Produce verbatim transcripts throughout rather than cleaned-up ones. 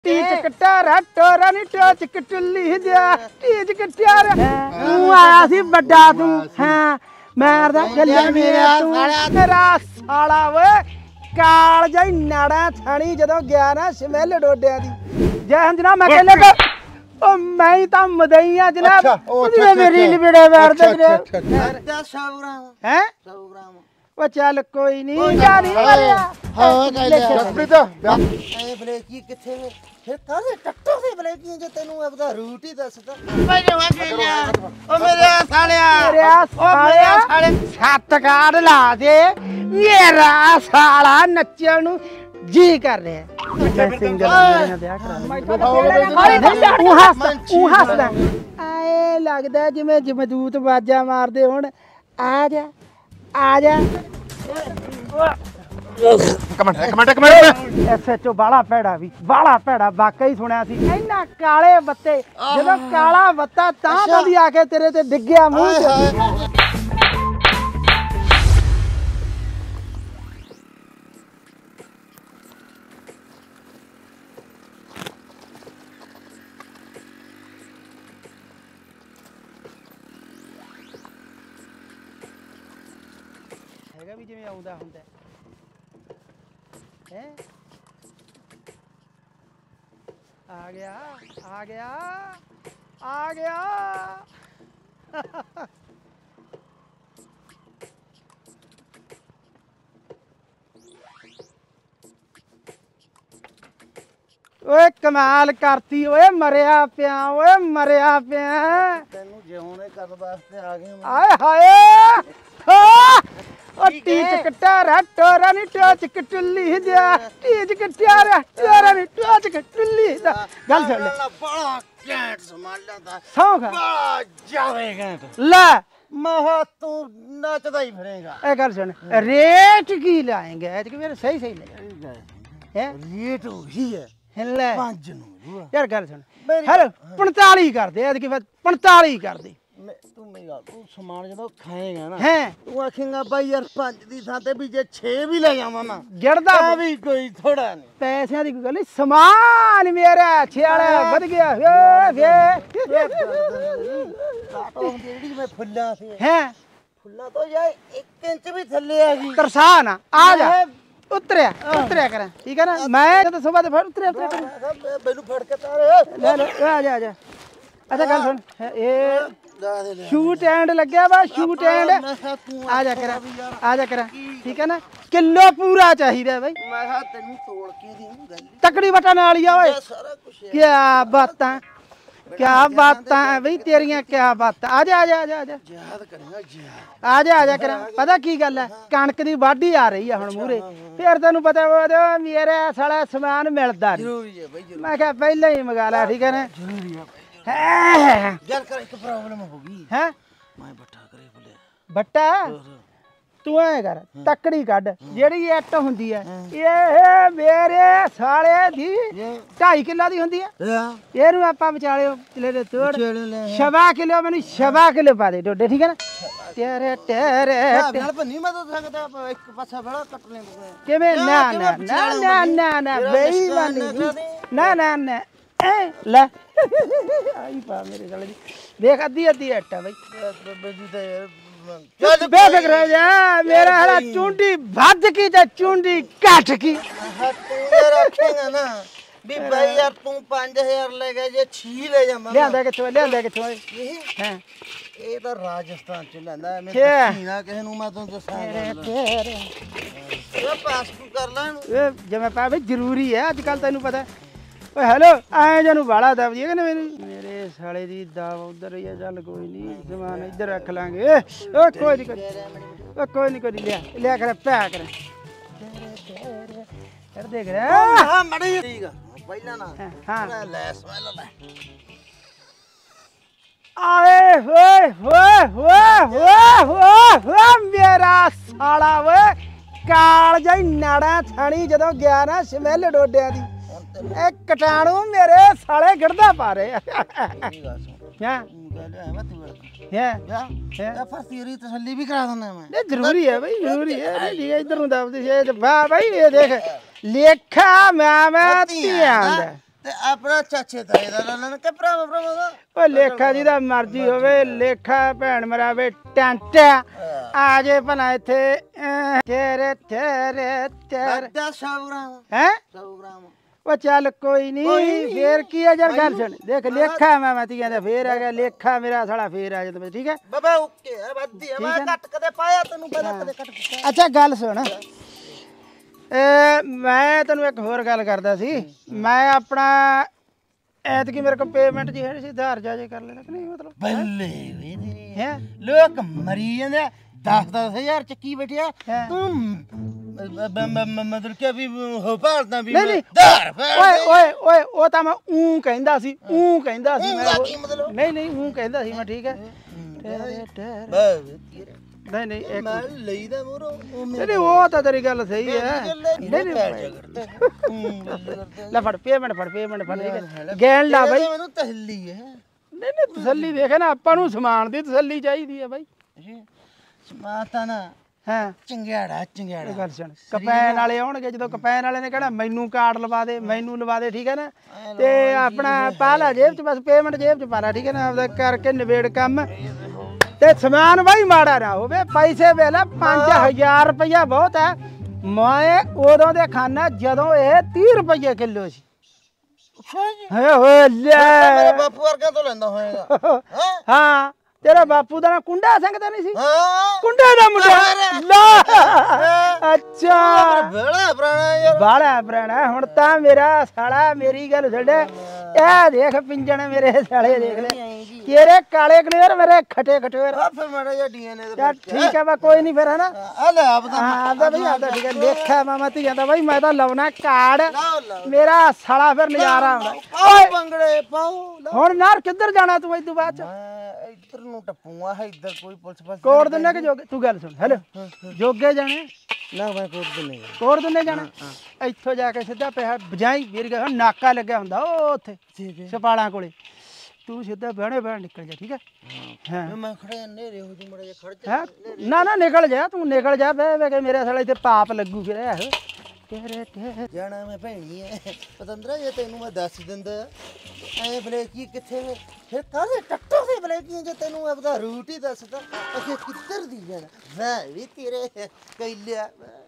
Teach Katara टोरा नी टोच कटुल्ली जा teach Katara तू आया सी बड़ा तू हां मारदा गल्ला मेरा तू तेरा साला वे काल जाई नाड़ा छाणी जदों गया ना स्मैल डोडियां दी जय हिंद जनाब मैं कहले को ओ मैं ही तां मदईया जनाब ओदी मेरी लिबड़े मार दे अच्छा सौ ग्राम हैं सौ ग्राम ओ चल कोई नहीं क्या नहीं मारिया हां कह ले ਜਸਪ੍ਰੀਤ ए ब्लेकी किथे फिर काले टट्टो से ब्लेकी जो तेनू अपदा रूट ही दसदा मैं जवा गया ओ मेरे सालिया मेरे सालिया साले सत काड़ ला दे मेरा साला नच्चण नु जी कर रहा है सिंगल मेरा ब्याह करा तू हੱਸ तू हੱਸਦਾ ਆਏ ਲੱਗਦਾ ਜਿਵੇਂ ਜਮਦੂਤ ਬਾਜਾ ਮਾਰਦੇ ਹੁਣ ਆ ਜਾ ਆ ਜਾ ਇੱਕ ਮਿੰਟ ਇੱਕ ਮਿੰਟ ਇੱਕ ਮਿੰਟ ਐਸਐਚਓ ਬਾਲਾ ਭੈੜਾ ਵੀ ਬਾਲਾ ਭੈੜਾ ਵਾਕਈ ਸੁਣਿਆ ਸੀ ਇੰਨਾ ਕਾਲੇ ਬੱਤੇ ਜਦੋਂ ਕਾਲਾ ਬੱਤਾ ਤਾਂ ਬੰਦੀ ਆ ਕੇ ਤੇਰੇ ਤੇ ਡਿੱਗਿਆ ਮੂੰਹ ਤੇ ਹੈਗਾ ਵੀ ਜਿਵੇਂ ਆਉਂਦਾ ਹੁੰਦਾ है आ गया आ गया आ गया ओए कमाल करती ओए मरिया पिया ओए मरिया पिया तेनू जिउणे करन वास्ते आ गए आए हाय ओ टीच कटारा टोरा नी टोच कटुल्ली जा टीच कटारा टोरा नी टोच कटुल्ली जा गल सुन ले बड़ा कैंट संभाल लेंदा सौखा बड़ा जावे कैंट ले महा तू नचदा ही फिरेगा ए गल सुन रेट की लाएंगे आज के मेरे सही सही ले है रेट वही है ले पांच नु यार गल सुन हेलो पैंतालीस कर दे आज के बाद पैंतालीस कर दे तू मेरा तू सामान जब खाएगा ना हैं तू आखेगा भाई यार पांच दी थां ते भी जे छह भी ले जावां ना गिरदा भी कोई थोड़ा नहीं पैसे दी कोई गल नहीं समान मेरा छेड़ा वध गया वे वे काटो जेडी मैं फुल्ला से हैं फुल्ला तो यार एक इंच भी थल्ले आ गई तरसा ना आ जा उतरिया उतरिया कर ठीक है ना मैं तो सुबह तो फिर उतरिया उतरिया मैनू फड़ के तारे ले ले आ जा आ जा अच्छा गल सुन ये शूट एंड लग्या वा शूट एंड आ जा करा आ जा करा ठीक है ना किलो पूरा चाहिए भाई मैं कहा तेनू तोड़ के दी गल तकड़ी बटन वाली आ ओए सारा कुछ है क्या बातां क्या बातां है भाई तेरियां क्या बातां आ जा आ जा आ जा आ जा याद करेगा याद आ जा आ जा करा पता की गल है कणक दी वाढी आ रही है हुण मूरे फिर तेनू पता वो मेरे साला समान मिलदा नहीं जरूरी है भाई जरूरी मैं कहा पहले ही मंगा ला ठीक है ना जरूरी है है यार कर एक प्रॉब्लम होगी हैं मैं बट्ठा करे बोले ਬੱਟਾ ਤੂੰ ਐ ਕਰ ਤੱਕੜੀ ਕੱਢ ਜਿਹੜੀ ਇੱਟ ਹੁੰਦੀ ਹੈ ਇਹ ਮੇਰੇ ਸਾਲੇ ਦੀ ਢਾਈ ਕਿਲੋ ਦੀ ਹੁੰਦੀ ਹੈ ਇਹਨੂੰ ਆਪਾਂ ਵਿਚਾਲੇ ਕਿਲੇ ਦੇ ਤੋੜ ਛਬਾ ਕਿਲੋ ਮੈਨੂੰ ਛਬਾ ਕਿਲੋ ਪਾ ਦੇ ਡੋਡੇ ਠੀਕ ਹੈ ਨਾ ਤੇਰੇ ਤੇਰੇ ਨਾਲ ਭੰਨੀ ਮੈਂ ਤਾਂ ਸਕਦਾ ਇੱਕ ਪਾਸਾ ਬੜਾ ਕੱਟ ਲੈਂਦਾ ਕਿਵੇਂ ਨਾ ਨਾ ਨਾ ਨਾ ਨਾ ਨਾ ਬੇਈਮਾਨੀ ਨਾ ਨਾ ਨਾ ਲੈ ਆਈ ਪਾ ਮੇਰੇ ਸਾਲੇ ਦੀ ਦੇਖ ਅੱਧੀ ਅੱਧੀ ਇੱਟ ਹੈ ਬਈ चल बेफिक्र हो जा मेरा हला चुंडी भद की ते चुंडी काट की तू ये रखेगा ना भी भाई यार तू पांच हज़ार ले गए जे छह ले जामा ले आंदा किथों ले आंदा किथों हैं ਇਹ ਤਾਂ ਰਾਜਸਥਾਨ ਚ ਲੈਂਦਾ ਮੈਂ ਛੇ। ਸੀਨਾ ਕਿਸੇ ਨੂੰ ਮੈਂ ਤੁਹਾਨੂੰ ਦੱਸਾਂ ਇਹ ਪਾਸ ਤੂੰ ਕਰ ਲੈ ਇਹਨੂੰ ए जे मैं पा भाई जरूरी है आजकल तेनू पता ओए हेलो आए जानू बाला दब जी ने मेरी मेरे साले दी दाव उधर ही है चल कोई नहीं सामान इधर रख लांगे ओ कोई नहीं कोई ओ कोई नहीं कोई ले ले कर पै कर कर देख रे ਹਾਂ ਮੜੀ ਠੀਕ ਆ ਪਹਿਲਾਂ ਨਾ हां ਲੈ ਸਮੈਲ ਲੈ आए होए होए होए होए होए होए मेरा साला वे काल जाई नाड़ा छाणी जदों गया ना स्मैल डोडियां दी ए कटाणू मेरे साले गड़दा पा रहे हैं फिर तेरी तसल्ली भी करा देना मैं नहीं जरूरी है भाई जरूरी है नहीं इधर नु दबदी है वाह भाई ये देख लेखा मैं मैं ध्यान दे ਤੇ ਆਪਣਾ ਚਾਚੇ ਤਾਏ ਦਾ ਲਾ ਲੈਣਾ ਕਿ ਭਰਾਵਾ ਭਰਾਵਾ ਦਾ ਓ ਲੇਖਾ ਜਿਹਦਾ ਮਰਜ਼ੀ ਹੋਵੇ ਲੇਖਾ ਭੈਣ ਮਰਾਵੇ ਟੰਟ ਆ ਜੇ ਭਲਾ ਇੱਥੇ ਤੇਰੇ ਤੇਰੇ ਤੇਰੇ ਅੱਧਾ ਸੌ ਗ੍ਰਾਮ ਹੈ ਸੌ ਗ੍ਰਾਮ ਉਹ ਚੱਲ ਕੋਈ ਨਹੀਂ ਫੇਰ ਕੀ ਆ ਯਾਰ ਗੱਲ ਸੁਣ ਦੇਖ ਲੇਖਾ ਮੈਂ ਮੈਂ ਤੀਆਂ ਦਾ ਫੇਰ ਆ ਗਿਆ ਲੇਖਾ ਮੇਰਾ ਸਾਲਾ ਫੇਰ ਆ ਜਾ ਠੀਕ ਹੈ ਬਾਬਾ ਓਕੇ ਹੈ ਵੱਧੀ ਹੈ ਮੈਂ ਕੱਟ ਕਦੇ ਪਾਇਆ ਤੈਨੂੰ ਪਹਿਲਾਂ ਕਦੇ ਕੱਟ ਦਿੱਤਾ ਅੱਛਾ ਗੱਲ ਸੁਣ ਮੈਂ ਤੈਨੂੰ ਇੱਕ ਹੋਰ ਗੱਲ ਕਰਦਾ ਸੀ ਮੈਂ ਆਪਣਾ ਐਤਕੀ ਮੇਰੇ ਕੋਲ ਪੇਮੈਂਟ ਜੀ ਹੈ ਸੀ ਉਧਾਰ ਜਾ ਜੇ ਕਰ ਲੈਣਾ ਕਿ ਨਹੀਂ ਮਤਲਬ ਬੱਲੇ ਵੇ ਤੇਰੇ ਹੈ ਲੋਕ ਮਰੀ ਜਾਂਦੇ ਦਸ ਦਸ ਹਜ਼ਾਰ ਚੱਕੀ ਬੈਠਿਆ ਹੈਂ। ਤੂੰ ਮਤਲਬ ਕਿ ਵੀ ਹੋ ਭਾਲਦਾ ਵੀ ਨਹੀਂ ਨਹੀਂ ਧਾਰ ਓਏ ਓਏ ਓਏ ਉਹ ਤਾਂ ਮੈਂ ਊਂ ਕਹਿੰਦਾ ਸੀ ਊਂ ਕਹਿੰਦਾ ਸੀ ਮੈਂ ਊਂ ਕੀ ਮਤਲਬ? ਨਹੀਂ ਨਹੀਂ ਊਂ ਕਹਿੰਦਾ ਸੀ ਮੈਂ ਠੀਕ ਹੈ ਠਹਿਰ, ਠਹਿਰ। ਬਾਵੇ ਤੇਰੇ ਨਹੀਂ ਨਹੀਂ ਇੱਕ ਮੈਂ ਲਈਦਾ ਮੋਰੋ ਉਹ ਨਹੀਂ ਨਹੀਂ ਉਹ ਤਾਂ ਤੇਰੀ ਗੱਲ ਸਹੀ ਹੈ ਨਹੀਂ ਨਹੀਂ ਨਹੀਂ ਲੈ ਫੜ ਪੇਮੈਂਟ ਫੜ ਪੇਮੈਂਟ ਫੜ ਠੀਕ ਹੈ ਗੈਣ ਲਾ ਬਾਈ ਮੈਨੂੰ ਤਸੱਲੀ ਹੈ ਨਹੀਂ ਨਹੀਂ ਤਸੱਲੀ ਦੇਖ ਨਾ ਆਪਾਂ ਨੂੰ ਸਮਾਨ ਦੀ ਤਸੱਲੀ ਚਾਹੀਦੀ ਹੈ ਬਾਈ ਮਾਤਾ ਨਾ ਹਾਂ ਚੰਗਿਆੜਾ ਚੰਗਿਆੜਾ ਗੱਲ ਸੁਣ ਕਪੈਨ ਵਾਲੇ ਆਉਣਗੇ ਜਦੋਂ ਕਪੈਨ ਵਾਲੇ ਨੇ ਕਹਿਣਾ ਮੈਨੂੰ ਕਾਰਡ ਲਵਾ ਦੇ ਮੈਨੂੰ ਲਵਾ ਦੇ ਠੀਕ ਹੈ ਨਾ ਤੇ ਆਪਣਾ ਪਾ ਲਾ ਜੇਬ 'ਚ ਬਸ ਪੇਮੈਂਟ ਜੇਬ 'ਚ ਪਾ ਲਾ ਠੀਕ ਹੈ ਨਾ ਆਪਦਾ ਕਰਕੇ ਨਿਬੇੜ ਕੰਮ ਤੇ ਸਮਾਨ ਬਾਈ ਮਾੜਾ ਨਾ ਹੋਵੇ ਪੈਸੇ ਵੇਲੇ ਪੰਜ ਹਜ਼ਾਰ ਰੁਪਇਆ ਬਹੁਤ ਹੈ ਮੈਂ ਉਦੋਂ ਦੇ ਖਾਨਾ ਜਦੋਂ ਇਹ ਤੀਹ ਰੁਪਏ ਕਿਲੋ ਸੀ ਹੈ ਹੋਏ ਲੈ ਮੇਰੇ ਬਾਪੂ ਵਰਗਾ ਤੋਂ ਲੈਂਦਾ ਹੋਏਗਾ ਹਾਂ ਤੇਰਾ ਬਾਪੂ ਦਾ ਨਾਂ ਕੁੰਡਾ ਸਿੰਘ ਤਾਂ ਨਹੀਂ ਸੀ ਹਾਂ ਕੁੰਡੇ ਦਾ ਮੁੰਡਾ ਲਾ ਅੱਛਾ ਬੜਾ ਪੁਰਾਣਾ ਯਾਰ ਬਾਲਾ ਪੁਰਾਣਾ ਹੁਣ ਤਾਂ ਮੇਰਾ ਸਾਲਾ ਮੇਰੀ ਗੱਲ ਛੱਡ ਇਹ ਦੇਖ ਪਿੰਜਣ ਮੇਰੇ ਸਾਲੇ ਦੇਖ ਲੈ ਤੇਰੇ ਕਾਲੇ ਕਲੇਰ ਮੇਰੇ ਖੱਟੇ ਖਟੇਰ ਆ ਫਿਰ ਮਾੜਾ ਜਿਹਾ ਡੀਐਨਏ ਦਾ ਯਾਰ ਠੀਕ ਹੈ ਵਾ ਕੋਈ ਨਹੀਂ ਫਿਰ ਹੈ ਨਾ ਆ ਲੈ ਆਪਦਾ ਹਾਂ ਆਪਦਾ ਬਈ ਆਪਦਾ ਠੀਕ ਹੈ ਲੇਖਾ ਮਾਮਾ ਧੀ ਜਾਂਦਾ ਬਈ ਮੈਂ ਤਾਂ ਲਾਉਣਾ ਕਾਰਡ ਲਾਓ ਲਾਓ ਮੇਰਾ ਸਾਲਾ ਫਿਰ ਨਜ਼ਾਰਾ ਆਉਂਦਾ ਓਏ ਪੰਗੜੇ ਪਾਓ ਹੁਣ ਨਾਰ ਕਿੱਧਰ ਜਾਣਾ ਤੂੰ ਇਸ ਤੋਂ ਬਾਅਦ ਚ ਮੈਂ ਇੱਧਰ ਨੂੰ ਟੱਪੂਆ ਹੈ ਇੱਧਰ ਕੋਈ ਪੁਲਿਸ ਪਾਸ ਕੋੜ ਦਿੰਨੇ ਕਿ ਜੋਗੇ ਤੂੰ ਗੱਲ ਸੁਣ ਹੈਲੋ ਜੋਗੇ ਜਾਣੇ ਨਾ ਮੈਂ ਕੋਟ ਤੇ ਨਹੀਂ ਕੋੜ ਦਿੰਨੇ ਜਾਣਾ ਇੱਥੋਂ ਜਾ ਕੇ ਸਿੱਧਾ ਪੈਸਾ ਬਜਾਈ ਵੀਰ ਗਿਆ ਨਾਕਾ ਲੱਗਿਆ ਹੁੰਦਾ ਉਹ ਉੱਥੇ ਸਪਾਲਾਂ ਕੋਲੇ ਤੂੰ ਸਿੱਧਾ ਬਹਿਣੇ ਬਹਿਣ ਨਿਕਲ ਜਾ ਠੀਕ ਹੈ ਹਾਂ ਮੈਂ ਖੜੇ ਨੇਰੇ ਹੋ ਜੂ ਮੜਾ ਜਿਹਾ ਖੜ ਜਾ ਹੈ ਨਾ ਨਾ ਨਿਕਲ ਜਾ ਤੂੰ ਨਿਕਲ ਜਾ ਬਹਿ ਬਹਿ ਕੇ ਮੇਰੇ ਸਾਲੇ ਇੱਥੇ ਪਾਪ ਲੱਗੂ ਫਿਰ ਇਹ ਤੇਰੇ ਤੇ ਜਾਣਾ ਮੈਂ ਭੈਣੀ ਐ ਪਤੰਦਰਾ ਜੇ ਤੈਨੂੰ ਮੈਂ ਦੱਸ ਦਿੰਦਾ ਐ ਬਲੇਕੀ ਕਿੱਥੇ ਵੇ ਫਿਰ ਕਾਹਦੇ ਟੱਟੋ ਦੇ ਬਲੇਕੀ ਜੇ ਤੈਨੂੰ ਆਪਦਾ ਰੂਟ ਹੀ ਦੱਸਦਾ ਅਖੇ ਕਿੱਧਰ ਦੀ ਜਾਣਾ ਵਾਹ ਵੀ ਤੇਰੇ ਕੈਲਿਆ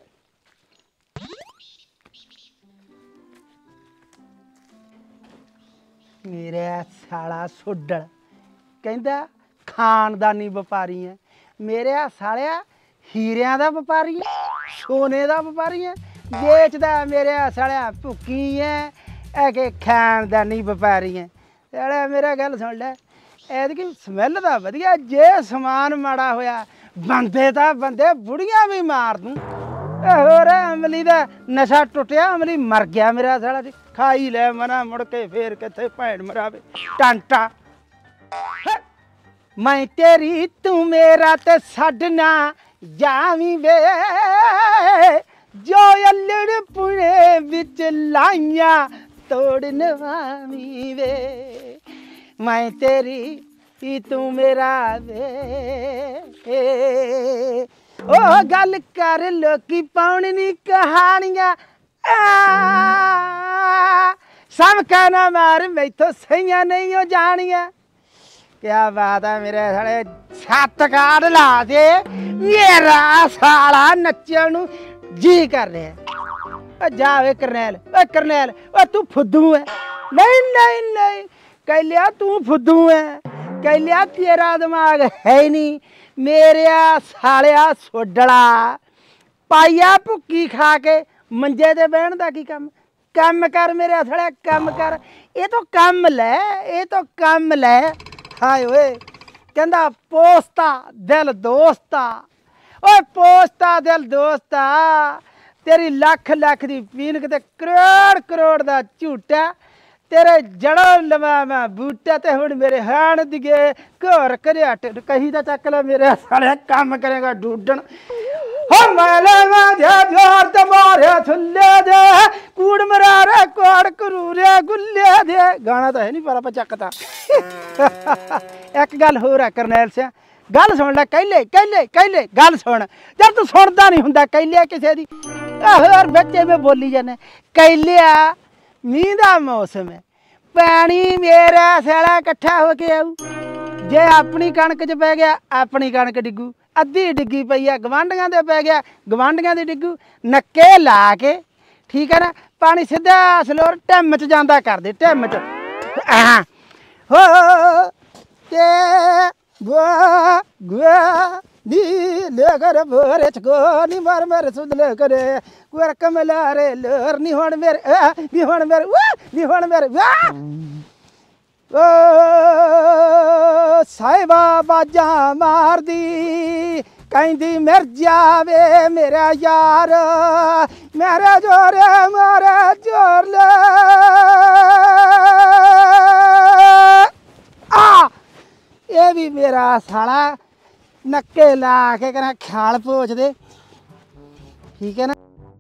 ਮੇਰਾ ਸਾਲਾ ਸੁੱਡਲ ਕਹਿੰਦਾ ਖਾਨਦਾਨੀ ਵਪਾਰੀ ਹੈ ਮੇਰੇ ਸਾਲਿਆ ਹੀਰਿਆਂ ਦਾ ਵਪਾਰੀ ਹੈ ਸੋਨੇ ਦਾ ਵਪਾਰੀ ਹੈ ਵੇਚਦਾ ਮੇਰੇ ਸਾਲਿਆ ਭੁੱਕੀ ਹੈ ਇਹ ਕਿ ਖਾਨਦਾਨੀ ਵਪਾਰੀ ਹੈ ਸਾਲਿਆ ਮੇਰਾ ਗੱਲ ਸੁਣ ਲੈ ਐਤਕੀ ਸਮੈਲ ਦਾ ਵਧੀਆ ਜੇ ਸਮਾਨ ਮਾੜਾ ਹੋਇਆ ਬੰਦੇ ਤਾਂ ਬੰਦੇ ਬੁੜੀਆਂ ਵੀ ਮਾਰ ਦੂੰ ਹੋਰ ਅਮਲੀ ਦਾ ਨਸ਼ਾ ਟੁੱਟਿਆ ਅਮਲੀ ਮਰ ਗਿਆ ਮੇਰਾ ਸਾਲਾ ਜੀ ਖਾਈ ਲੈ ਮਨਾ ਮੁੜ ਕੇ ਫੇਰ ਕਿੱਥੇ ਭੈਣ ਮਰਾਵੇ ਟਾਂਟਾ ਮੈਂ ਤੇਰੀ ਤੂੰ ਮੇਰਾ ਤੇ ਛੱਡਣਾ ਜਾਵੀਂ ਵੇ ਜੋ ਅਲੜ ਪੁਣੇ ਵਿੱਚ ਲਾਈਆਂ ਤੋੜ ਨਵਾਵੀਂ ਵੇ ਮੈਂ ਤੇਰੀ ਤੀ ਤੂੰ ਮੇਰਾ ਵੇ ਉਹ ਗੱਲ ਕਰ ਲੋਕੀ ਪਾਉਣ ਨੀ ਕਹਾਣੀਆਂ ਸਭ ਕਹਿਣਾ ਮਾਰ ਮੈਥੋਂ ਸਹੀਆਂ ਨਹੀਂ ਉਹ ਜਾਣੀਆਂ ਕਿਆ ਬਾਤ ਹੈ ਮੇਰੇ ਸਾਲੇ ਛੱਤ ਕਾੜ ਲਾ ਦੇ ਮੇਰਾ ਸਾਲਾ ਨੱਚਣ ਨੂੰ ਜੀ ਕਰ ਰਿਹਾ ਓ ਜਾਵੇ ਕਰਨੈਲ ਓ ਕਰਨੈਲ ਓ ਤੂੰ ਫੁੱਦੂ ਹੈ ਨਹੀਂ ਨਹੀਂ ਨਹੀਂ ਕਹਿ ਲਿਆ ਤੂੰ ਫੁੱਦੂ ਹੈ ਕਹਿ ਲਿਆ ਤੇਰਾ ਦਿਮਾਗ ਹੈ ਨਹੀਂ ਮੇਰਿਆ ਸਾਲਿਆ ਸੋਡਲਾ ਪਾਈਆ ਭੁੱਕੀ ਖਾ ਕੇ ਮੰਜੇ ਤੇ ਬਹਿਣ ਦਾ ਕੀ ਕੰਮ ਕੰਮ ਕਰ ਮੇਰੇ ਸਾਲਿਆ ਕੰਮ ਕਰ ਇਹ ਤਾਂ ਕੰਮ ਲੈ ਇਹ ਤਾਂ ਕੰਮ ਲੈ ਹਾਏ ਓਏ ਕਹਿੰਦਾ ਪੋਸਤਾ ਦਿਲ ਦੋਸਤਾ ਓਏ ਪੋਸਤਾ ਦਿਲ ਦੋਸਤਾ ਤੇਰੀ ਲੱਖ ਲੱਖ ਦੀ ਪੀਨ ਕਿਤੇ ਕਰੋੜ ਕਰੋੜ ਦਾ ਝੂਟਾ तेरे जड़ों लवा मैं बूटा ते हुण मेरे हाण दिगे घर करिया कहीं दा चक ला मेरे साले काम करेगा ढूंढन हो मैले माध्या प्यार ते मारे थुल्ले दे कूड़ मरारे कोड़ करूरे गुल्ले दे गाना तो है नहीं पर आप चकता एक गल होर है करनैल सिंह गल सुन ले कहले कहले कहले गल सुन जब तू सुनदा नहीं हुंदा कहले किसे दी होर बच्चे में बोली जाने कहले मींह दा मौसम है पानी मेरा साला इकट्ठा होके आऊ जे अपनी कणक च पै गया अपनी कणक डिग्गू अद्धी डिग्गी पई आ गवांढियां दे पै गया गवांढियां दी डिग्गू नक्के ला के ठीक है ना पानी सीधा सलोर ढिम च जांदा कर दे ढिम च आह हो ते गो गो नी लेकर बोरे चको नी मर मर सुध ले करे कुर कमला रे लोर नी होण मेरे नी होण मेरे वाह नी होण मेरे वाह ओ साहिबा बाजा मार दी कहंदी मर जावे मेरा यार मेरा जोर मेरा जोर ले आ ये भी मेरा साला नक्के ला के कहना ख्याल पोच दे ठीक है ना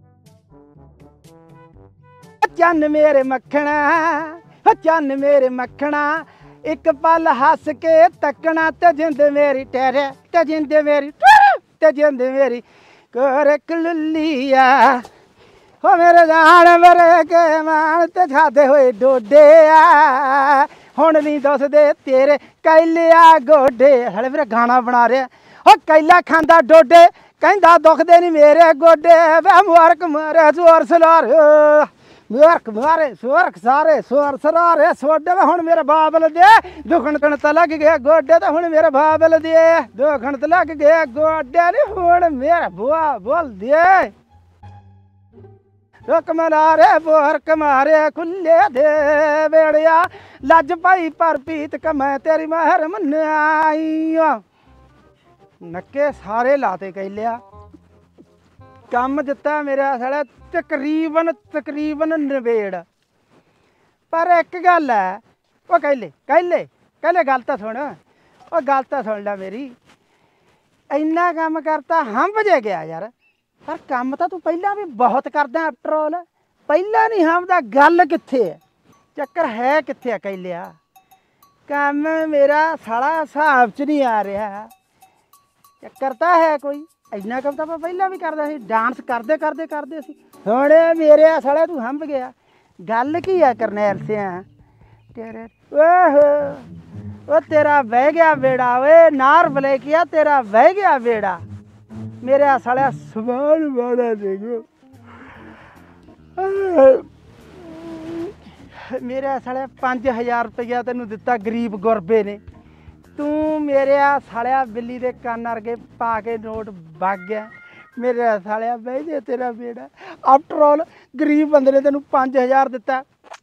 चन्न मेरे मक्खना चन्न मेरे मक्खना एक पल हस के तकना ते जिंद मेरी ठहरे ते जिंद मेरी ते जिंद मेरी कर कलुलिया हो मेरे जान मेरे के मान ते छादे हुए डोडे आ हुण नहीं दसदे तेरे कैलिया गोडे हले मेरा गाना बना रहा हो कैला खांदा डोडे कहंदा दुखदे नहीं मेरे गोडे वे मुबारक मारे जोर सलार मुबारक मारे सुरख सारे सुर सरारे सोडे वे हुण मेरे बाबल दे दुखन कण त लग गए गोडे ते हुण मेरे बाबल दे दुखन त लग गए गोडे नहीं हुण मेरा बुआ बोल दे रुक मनारे बोर कमारे खुले दे बेड़िया लज पाई पर पीत कमै तेरी महर मन आई नक्के सारे लाते कह लिया कम दिता मेरा साला तकरीबन तकरीबन नवेड़ पर एक गल है वो कह ले कह ले कह ले गल तो सुन वो गल तो सुन ला मेरी इन्ना कम करता हम बजे गया यार पर काम तो तू पहला भी बहुत करदा आफ्टर ऑल पहला नहीं हमदा गल कित्थे है चक्कर है कित्थे कह लिया काम मेरा साला हिसाब च नहीं आ रहा चक्कर तो है कोई इन्ना कम तो मैं पहला भी करदा सी डांस करदे करदे करदे सी हुण मेरे साले तू हंब गया गल की है करनैल सिया तेरे ओहो ओ तेरा बह गया बेड़ा ओए नार बलेकिया तेरा बह गया बेड़ा मेरे साले समान वाला देखो मेरे साले पाँच हज़ार रुपया तेन दिता गरीब गुरबे ने तू मेरे सालिया बिल्ली के कान अरगे पा के नोट वग गया मेरे सालिया बह जे तेरा बेड़ा आफ्टर ऑल गरीब बंदे ने तेन पाँच हज़ार दिता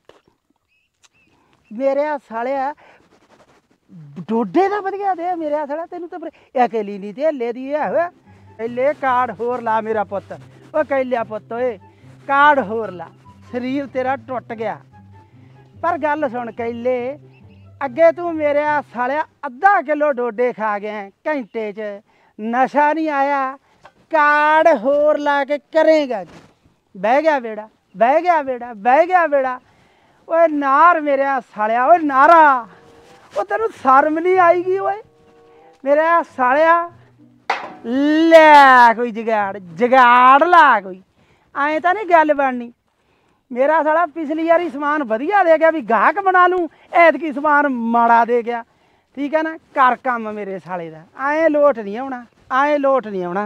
मेरे सालिया डोडे का वधिया दे मेरे सालिया तेन तो अकेली नहीं ते हले दी है कैले कार्ड होर ला मेरा पुत ओ कैलिया पुत ओए कार्ड होर ला शरीर तेरा टुट गया पर गल सुन कैले अगे तू मेरे सालिया अद्धा किलो डोडे खा गए घंटे च नशा नहीं आया कार्ड होर ला के करेगा बह गया बेड़ा बह गया बेड़ा बह गया बेड़ा ओए नार मेरे सालिया ओए नारा ओ तेन शर्म नहीं आएगी ओए मेरे सालिया ले कोई जगाड़ जगाड़ ला कोई आए तो नहीं गल बननी मेरा साला पिछली बारी समान वधिया दे गया भी गाहक बना लूँ ऐतकी समान माड़ा दे गया ठीक है ना कर कम मेरे साले का आए लोट नहीं आना आए लोट नहीं आना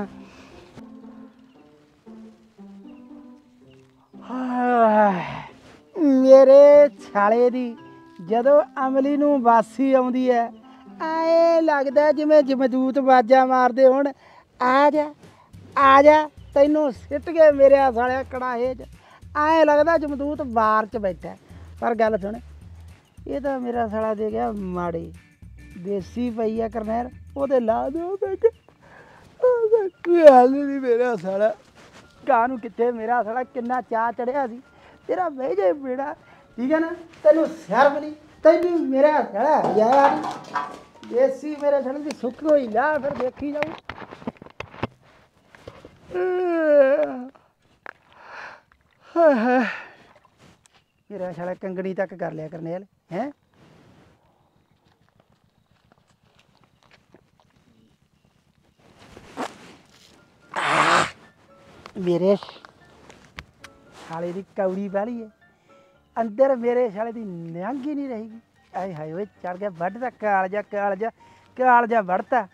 मेरे साले दी जदों अमली नूं वासी आउंदी है आए लगदा जिवें जमदूत बाजा मारदे हुण आ जा आ जा तैनूं सिट गए मेरे साले कड़ाहे च आए लगदा जमदूत बार च बैठा पर गल सुन ये तो मेरा साला दे गया माड़ी देसी पई है करनैल ओहदे ला दो गल नहीं मेरा साला कानूं कित्थे मेरा साला किन्ना चाह चढ़िया सी तेरा बह जाए बेड़ा ठीक है ना तैनूं शर्म नहीं तैनूं मेरा साला यार देसी मेरे साले दी सुख होई ला फिर देखी जाऊ मेरा साला कंगनी तक कर लिया करनैल हैं मेरे साले दी कौड़ी वाली है ਅੰਦਰ ਮੇਰੇ ਸਾਲੇ ਦੀ ਨਿਹੰਗ ਹੀ ਨਹੀਂ ਰਹੇਗੀ। ਆਏ ਹਾਏ ਓਏ ਚੜ ਗਿਆ ਵੱਢਦਾ ਕਾਲ ਜਾ ਕਾਲ ਜਾ ਕਾਲ ਜਾ ਵੱਢਤਾ।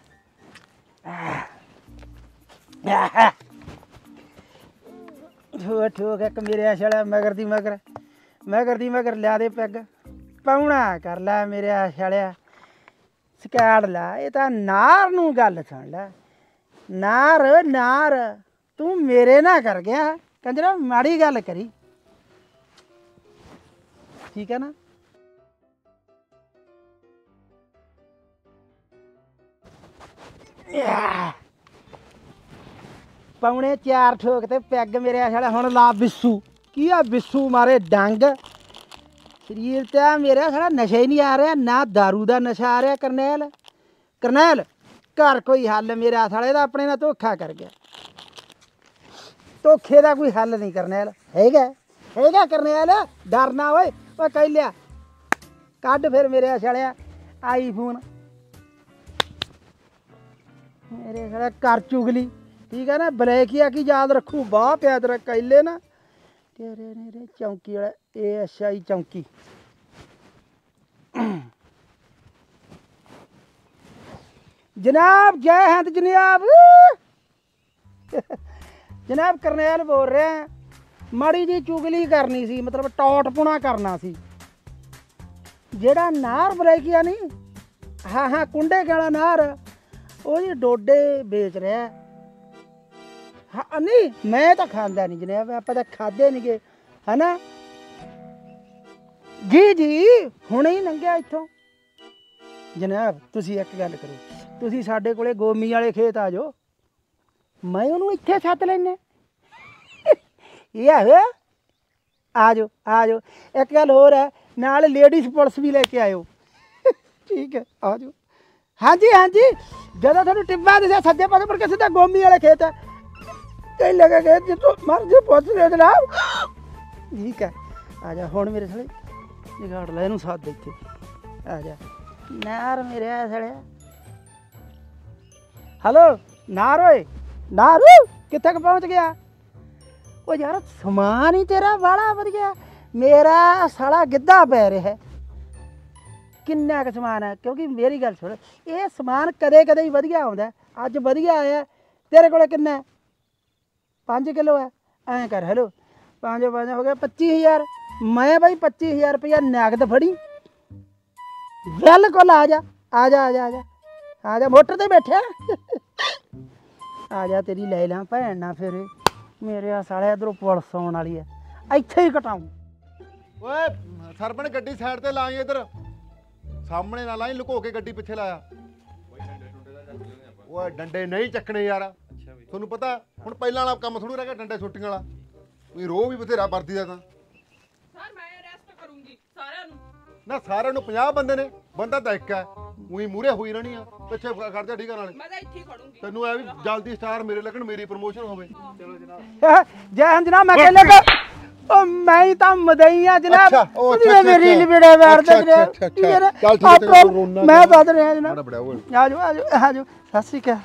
ਠੋਕ ਠੋਕ ਇੱਕ ਮੇਰੇ ਸਾਲਾ ਮਗਰ ਦੀ ਮਗਰ ਮਗਰ ਦੀ ਮਗਰ ਲਿਆ ਦੇ ਪੈਗ ਪਾਉਣਾ ਕਰ ਲੈ ਮੇਰੇ ਸਾਲਿਆ ਸਕੈੜ ਲੈ। ਇਹ ਤਾਂ ਨਾਰ ਨੂੰ ਗੱਲ ਸੁਣ ਲੈ ਨਾਰ ਨਾਰ ਤੂੰ ਮੇਰੇ ਨਾਲ ਕਰ ਗਿਆ ਕੰਜਰਾ ਮਾੜੀ ਗੱਲ ਕਰੀ ਠੀਕ ਹੈ ਨਾ। ਪੌਣੇ ਚਾਰ ਠੋਕ ਤੇ ਪੈਗ ਮੇਰੇ ਸਾਲਾ ਹੁਣ ਲਾ ਬਿੱਸੂ ਕੀ ਆ ਬਿੱਸੂ ਮਾਰੇ ਡੰਗ ਸਰੀਰ ਤੇ ਮੇਰਾ ਸਾਲਾ ਨਸ਼ਾ ਹੀ ਨਹੀਂ ਆ ਰਿਹਾ ਨਾ ਦਾਰੂ ਦਾ ਨਸ਼ਾ ਆ ਰਿਹਾ। ਕਰਨੈਲ ਕਰਨੈਲ ਘਰ ਕੋਈ ਹੱਲ ਮੇਰਾ ਸਾਲੇ ਦਾ ਆਪਣੇ ਨਾਲ ਧੋਖਾ ਕਰ ਗਿਆ। ਧੋਖੇ ਦਾ ਕੋਈ ਹੱਲ ਨਹੀਂ ਕਰਨੈਲ ਹੈਗਾ ਹੈਗਾ ਕਰਨੈਲ ਡਰਨਾ ਓਏ ਓ ਕਹਿ ਲਿਆ ਕੱਢ ਫਿਰ ਮੇਰੇ ਸਾਲਿਆ ਆਈਫੋਨ ਮੇਰੇ ਸਾਲਾ ਕਰ ਚੁਗਲੀ ਠੀਕ ਹੈ ਨਾ। ਬਲੈਕੀਆ ਕੀ ਯਾਦ ਰੱਖੂ ਬਾਹ ਪਿਆ ਤੇਰਾ ਕਹਿਲੇ ਨਾ ਤੇਰੇ ਨੇਰੇ ਚੌਂਕੀ ਵਾਲਾ ਇਹ ਅੱਛਾ ਹੀ ਚੌਂਕੀ जनाब जय हिंद जनाब जनाब करनैल बोल रहे हैं माड़ी जी चुगली करनी सी मतलब टॉट पुना करना सी जेड़ा नार बलैकिया नहीं हाँ हाँ कुंडे वाला नार वो जी डोडे बेच रहा हाँ नहीं मैं तो खांदा नहीं जनाब आप तो खादे नहीं गए है ना जी जी हुणे ही लंघिया इत्थों जनाब तुसी एक गल करो ਤੁਸੀਂ ਸਾਡੇ ਕੋਲੇ ਗੋਮੀ ਵਾਲੇ ਖੇਤ ਆ ਜਾਓ ਮੈਂ ਉਹਨੂੰ ਇੱਥੇ ਸੱਦ ਲੈਨੇ ਇਹ ਹੈ ਆ ਜਾਓ ਆ ਜਾਓ। ਇੱਕ ਗੱਲ ਹੋਰ ਹੈ ਨਾਲ ਲੇਡੀਜ਼ ਪੁਲਿਸ ਵੀ ਲੈ ਕੇ ਆਇਓ ਠੀਕ ਹੈ ਆ ਜਾਓ। ਹਾਂਜੀ ਹਾਂਜੀ ਜਦੋਂ ਤੁਹਾਨੂੰ ਟਿੱਬਾ ਦਿਸਿਆ ਸੱਜੇ ਪਾਸੇ ਪਰ ਕਿਸੇ ਦਾ ਗੋਮੀ ਵਾਲੇ ਖੇਤ ਹੈ ਕਈ ਲਗਾ ਗਏ ਜਿੱਥੋਂ ਮਰਜ਼ੀ ਪੁੱਛ ਲਿਓ ਜਨਾਬ ਠੀਕ ਹੈ ਆ ਜਾ। ਹੁਣ ਮੇਰੇ ਸਾਲੇ ਨਿਗਾੜ ਲੈ ਇਹਨੂੰ ਸੱਦ ਇੱਥੇ ਆ ਜਾ ਨਾਰ ਮੇਰੇ ਸਾਲੇ हेलो नार ओए नार कितने पहुँच गया वो यार समान ही तेरा बड़ा वधिया मेरा साला गिद्धा पै रहा है किन्ना क समान है क्योंकि मेरी गल सुन ये समान कदे कदे ही वधिया आउंदा अज वधिया आया तेरे कोल किन्ना पाँच किलो है ऐ कर हेलो पाँच पाँच हो गया पच्ची हज़ार मैं भाई पच्ची हज़ार रुपया नगद फड़ी बिल्कुल आ जा आ जा आ जा आ जा आ जा मोटर ते बैठे आ जा तेरी ले ला भैन ना फिर मेरे साले इधरों पुलिस आने वाली है ਇੱਥੇ ਹੀ ਕਟਾऊं ਓਏ ਸਰਪੰਚ ਗੱਡੀ ਸਾਈਡ ਤੇ ਲਾਈ ਇਧਰ ਸਾਹਮਣੇ ਨਾ ਲਾਈ ਲੁਕੋ ਕੇ ਗੱਡੀ ਪਿੱਛੇ ਲਾਇਆ ਓਏ ਡੰਡੇ ਨਹੀਂ ਚੱਕਣੇ ਯਾਰ ਤੁਹਾਨੂੰ ਪਤਾ ਹੁਣ ਪਹਿਲਾਂ ਵਾਲਾ ਕੰਮ ਥੋੜੂ ਰਹਿ ਗਿਆ ਡੰਡੇ ਸੁੱਟਣ ਵਾਲਾ ਕੋਈ ਰੋਹ ਵੀ ਬਥੇਰਾ ਵਰਦੀ ਦਾ ਤਾਂ ਸਰ ਮੈਂ ਅਰੈਸਟ ਕਰੂੰਗੀ ਸਾਰਿਆਂ ਨੂੰ ਨਾ ਸਾਰਿਆਂ ਨੂੰ ਪੰਜਾਹ ਬੰਦੇ ਨੇ ਬੰਦਾ ਤਾਂ ਇੱਕ ਹੈ ਉਹੀ ਮੂਰੇ ਹੋਈ ਰਹਿਣੀ ਆ ਪਿੱਛੇ ਖੜ ਜਾ ਠੀਕ ਆ ਨਾਲੇ ਮੈਂ ਤਾਂ ਇੱਥੇ ਹੀ ਖੜੂੰਗੀ ਤੈਨੂੰ ਐ ਵੀ ਜਲਦੀ ਸਟਾਰ ਮੇਰੇ ਲੱਗਣ ਮੇਰੀ ਪ੍ਰਮੋਸ਼ਨ ਹੋਵੇ ਚਲੋ ਜਨਾਬ ਜੈ ਹਿੰਦ ਜਨਾਬ ਮੈਂ ਕਹਿੰਦਾ ਕਿ ਉਹ ਮੈਂ ਹੀ ਤਾਂ ਮਦਈ ਆ ਜਨਾਬ ਅੱਛਾ, ਉਹ ਅੱਛਾ, ਤੁਸੀਂ ਮੇਰੀ ਅੱਛਾ, ਲਿਬੜੇ ਮਾਰਦੇ ਅੱਛਾ, ਜਨਾਬ ਅੱਛਾ, ਠੀਕ ਹੈ ਨਾ? ਚੱਲ ਠੀਕ ਹੈ, ਤੈਨੂੰ ਆਪੋ- ਰੋਣਾ ਮੈਂ ਨਹੀਂ। ਦੱਸ ਰਿਹਾ ਜਨਾਬ ਬੜਾ ਬੜਾ ਓਏ ਆ ਜਾਓ ਆ ਜਾਓ ਆ ਜਾਓ ਸਤਿ ਸ਼੍ਰੀ ਅਕਾਲ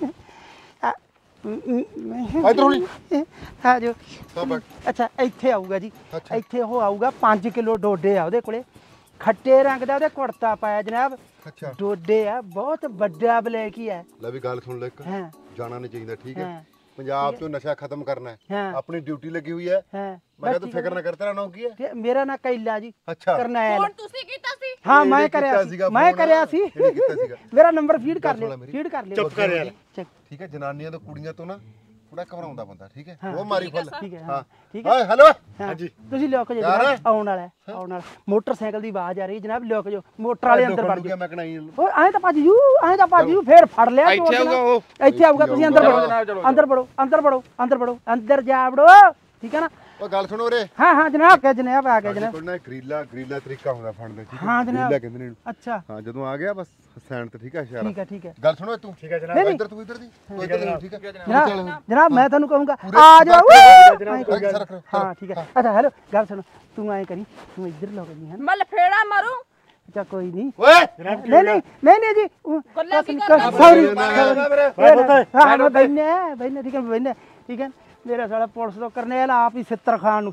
ਇੱਧਰ ਹੋਣੀ ਆ ਜਾਓ ਸਭ ਅੱਛਾ ਇੱਥੇ ਆਊਗਾ ਜੀ ਅੱਛਾ। ਇੱਥੇ ਉਹ ਆਊਗਾ ਪੰਜ ਕਿਲੋ ਡੋਡੇ ਆ ਉਹਦੇ ਕੋਲੇ ਖੱਟੇ ਰੰਗ ਦਾ ਉਹਦੇ ਕੁੜਤਾ ਪਾਇਆ ਜਨਾਬ ਅੱਛਾ ਡੋਡੇ ਆ ਬਹੁਤ ਵੱਡਾ ਬਲੈਕੀ ਹੈ ਲੈ ਵੀ ਗੱਲ ਸੁਣ ਲੈ ਇੱਕ ਹਾਂ ਜਾਣਾ ਨਹੀਂ ਚਾਹੀਦਾ ਠੀਕ ਹਾਂ ਹੈ ਪੰਜਾਬ ਚੋਂ ਨਸ਼ਾ ਖਤਮ ਕਰਨਾ ਹੈ ਹਾਂ ਆਪਣੀ ਡਿਊਟੀ ਲੱਗੀ ਹੋਈ ਹੈ ਹਾਂ ਮੈਂ ਕਿਹਾ ਤੂੰ ਫਿਕਰ ਨਾ ਕਰ ਤੇਰਾ ਨਾਮ ਕੀ ਹੈ ਤੇ ਮੇਰਾ ਨਾਂ ਕੈਲਾ ਜੀ ਅੱਛਾ ਕਰਨੈਲ ਫੋਨ ਤੁਸੀਂ ਕੀਤਾ ਸੀ ਹਾਂ ਇਹਨੇ ਮੈਂ ਕੀਤਾ ਕਰਿਆ ਸੀ ਸੀਗਾ ਮੈਂ ਫੋਨ, ਕਰਿਆ ਸੀ ਇਹਨੇ ਕੀਤਾ ਸੀਗਾ। ਮੇਰਾ ਨੰਬਰ ਫੀਡ ਕਰ ਗੱਲ ਸੁਣ ਲੈ ਲਿਓ ਮੇਰੀ। ਫੀਡ ਕਰ ਲਿਓ ਚੁੱਪ ਕਰ ਯਾਰ। ਚੱਕ ਠੀਕ ਹੈ ਜਨਾਨੀਆਂ ਤੋਂ ਕੁੜੀਆਂ ਤੋਂ ਨਾ ਥੋੜਾ ਘਬਰਾਉਂਦਾ ਬੰਦਾ ਠੀਕ ਹੈ ਹਾਂ। ਉਹ ਮਾਰੀ ਫੁੱਲ ਠੀਕ ਹੈ ਹਾਂ ਹਾਂ ਠੀਕ ਹੈ ਹਾਏ ਹੈਲੋ ਹਾਂਜੀ ਤੁਸੀਂ ਲਿਓ ਕੇ ਯਾਰ। ਜਨਾਬ ਆਉਣ ਵਾਲਾ ਹੈ, ਆਉਣ ਵਾਲਾ ਮੋਟਰਸਾਈਕਲ ਦੀ ਆਵਾਜ਼ ਆ ਰਹੀ ਜਨਾਬ ਲਿਓ ਕੇ ਜੋ ਮੋਟਰ ਵਾਲੇ ਅੰਦਰ ਵੜ ਗਏ ਮੈਂ ਕਣਾਈ ਓਏ ਐਂ ਤਾਂ ਭੱਜ ਜੂ ਐਂ ਤਾਂ ਭੱਜ ਜੂ ਫੇਰ ਫੜ ਲਿਆ ਚੋਰ ਇੱਥੇ ਆਊਗਾ ਜਨਾਬ। ਉਹ। ਇੱਥੇ ਆਊਗਾ ਤੁਸੀਂ ਅੰਦਰ ਚਲੋ ਵੜੋ ਜਨਾਬ, ਚਲੋ, ਅੰਦਰ ਵੜੋ ਅੰਦਰ ਵੜੋ ਅੰਦਰ ਵੜੋ ਅੰਦਰ ਜਾ ਵੜੋ ਠੀਕ ਹੈ ਨਾ ਉਹ ਗੱਲ ਸੁਣੋ ਰੇ ਹਾਂ ਹਾਂ ਜਨਾਬ ਕਿ ਜਨਾਬ ਆ ਗਏ ਜਨਾਬ ਕੋਲ ਨਾ ਗਰੀਲਾ ਗਰੀਲਾ ਤਰੀਕਾ ਹੁੰਦਾ ਫੜਨ ਦਾ ਠੀਕ ਹੈ ਹਾਂ ਜਨਾਬ। ਗਰੀਲਾ ਕਹਿੰਦੇ ਨੇ ਇਹਨੂੰ। ਅੱਛਾ ਹਾਂ ਜਦੋਂ ਆ ਗਿਆ ਬਸ ਸੈਂਡ ਤੇ ਠੀਕ ਹੈ ਇਸ਼ਾਰਾ ਠੀਕ ਹੈ ਠੀਕ ਹੈ ਗੱਲ ਸੁਣੋ ਤੂੰ ਠੀਕ ਹੈ ਨਹੀਂ, ਨਹੀਂ। ਇੱਧਰ ਤੂੰ ਇੱਧਰ ਦੀ ਤੂੰ ਇੱਧਰ ਦੀ ਠੀਕ ਹੈ ਜਨਾਬ ਜਨਾਬ ਮੈਂ ਤੁਹਾਨੂੰ ਕਹੂੰਗਾ ਪੂਰੇ ਆ ਜਾਓ ਜਨਾਬ, ਐਂ ਕਰੀ। Sir, sir, sir. ਹਾਂ ਠੀਕ ਹੈ ਅੱਛਾ ਹੈਲੋ ਗੱਲ ਸੁਣ ਤੂੰ ਐਂ ਕਰੀ ਤੂੰ ਇੱਧਰ ਲੱਗ ਜੀ ਹੈ ਮੈਂ ਲਫੇੜਾ ਮਾਰੂ ਅੱਛਾ ਕੋਈ ਨਹੀਂ ਓਏ ਨਹੀਂ ਨਹੀਂ ਨਹੀਂ ਨਹੀਂ ਜੀ ਗੱਲਾਂ ਕੀ ਕਰਦਾ ਸੌਰੀ ਓਏ ਹਾਂ ਮੈਂ ਬੈਨੇ ਬੈਨੇ ਠੀਕ ਹੈ ਬੈਨੇ ਠੀਕ ਹੈ ਮੇਰਾ ਸਾਲਾ ਪੁਲਿਸ ਤੋਂ ਕਰਨੈਲ ਆਪ ਹੀ ਸਿੱਤਰ ਖਾਨ ਨੂੰ ਫਿਰ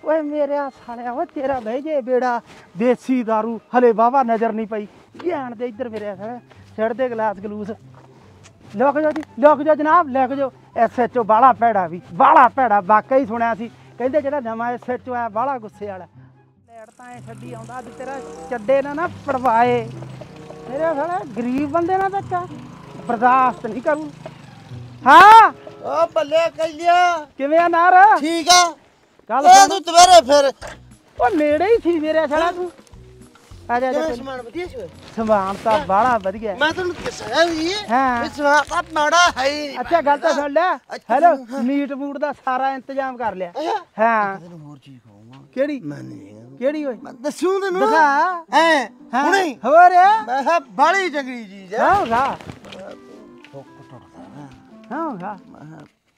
ਓਏ ਮੇਰੇ ਸਾਲਿਆ ਓ ਤੇਰਾ ਬਹਿ ਜੇ ਬੇੜਾ ਦੇਸੀ दारू ਹਲੇ ਵਾਵਾ ਨਜ਼ਰ ਨਹੀਂ ਪਈ ਗਿਆਨ ਦੇ ਇੱਧਰ ਮੇਰੇ ਸਾਲਿਆ ਛੱਡ ਦੇ ਗਲਾਸ ਗਲੂਸ ਲਿਖ ਜਾਓ ਜੀ ਲਿਖ ਜਾਓ ਜਨਾਬ ਲਿਖ ਜਾਓ ਐਸ ਐਚ ਓ ਬਾਲਾ ਭੈੜਾ ਵੀ ਬਾਲਾ ਭੈੜਾ ਵਾਕਈ ਸੁਣਿਆ ਸੀ ਕਹਿੰਦੇ ਜਿਹੜਾ ਨਵਾਂ ਐਸ ਐਚ ਓ ਆ ਬਾਲਾ ਗੁੱਸੇ ਵਾਲਾ ਲੈਟ ਤਾਂ ਐ ਛੱਡੀ ਆਉਂਦਾ ਅੱਜ ਤੇਰਾ ਚੱਡੇ ਨਾ ਨਾ ਪੜਵਾਏ ਮੇਰੇ ਸਾਲਿਆ ਗਰੀਬ ਬੰਦੇ ਨਾਲ ਬੱਚਾ ਬਰਦਾਸ਼ਤ ਨਹੀਂ ਕਰੂ ਹਾਂ ਓ ਬੱਲੇ ਕਈਆ ਕਿਵੇਂ ਆ ਨਾਰ ਠੀਕ ਆ ਗੱਲ ਇਹ ਤੂੰ ਦੁਬਾਰੇ ਫਿਰ ਉਹ ਨੇੜੇ ਹੀ ਸੀ ਮੇਰੇ ਸਾਲਾ ਤੂੰ ਆ ਜਾ ਜਾ ਕਿਵੇਂ ਸਮਾਨ ਵਧੀਆ ਸੀ ਓਏ? ਸਮਾਨ ਤਾਂ ਬਾਹਲਾ ਵਧੀਆ ਮੈਂ ਤੈਨੂੰ ਦੱਸਿਆ ਵੀ ਹਾਂ। ਇਹ ਸਮਾਨ ਤਾਂ ਮਾੜਾ ਹੈ ਹੀ ਨਹੀਂ। ਅੱਛਾ ਗੱਲ ਤਾਂ ਸੁਣ ਲੈ ਅੱਛਾ, ਹੈਲੋ ਹਾਂ। ਮੀਟ ਮੂਟ ਦਾ ਸਾਰਾ ਇੰਤਜ਼ਾਮ ਕਰ ਲਿਆ ਅੱਛਾ ਹਾਂ ਤੈਨੂੰ ਹੋਰ ਚੀਜ਼ ਖਾਊਂਗਾ ਕਿਹੜੀ ਮੈਂ ਨਹੀਂ ਕਿਹੜੀ ਓਏ ਮੈਂ ਦੱਸੂ ਤੈਨੂੰ ਦਿਖਾ ਐ ਹਾਂ ਹੁਣੇ ਹੋਰ ਮੈਂ ਕਿਹਾ ਬਾਲੀ ਚੰਗੀ ਚੀਜ਼ ਹੈ ਹਾਂ ਗਾ ਫੁੱਕ ਟੁੱਟਦਾ ਨਾ ਹਾਂ ਗਾ ਮੈਂ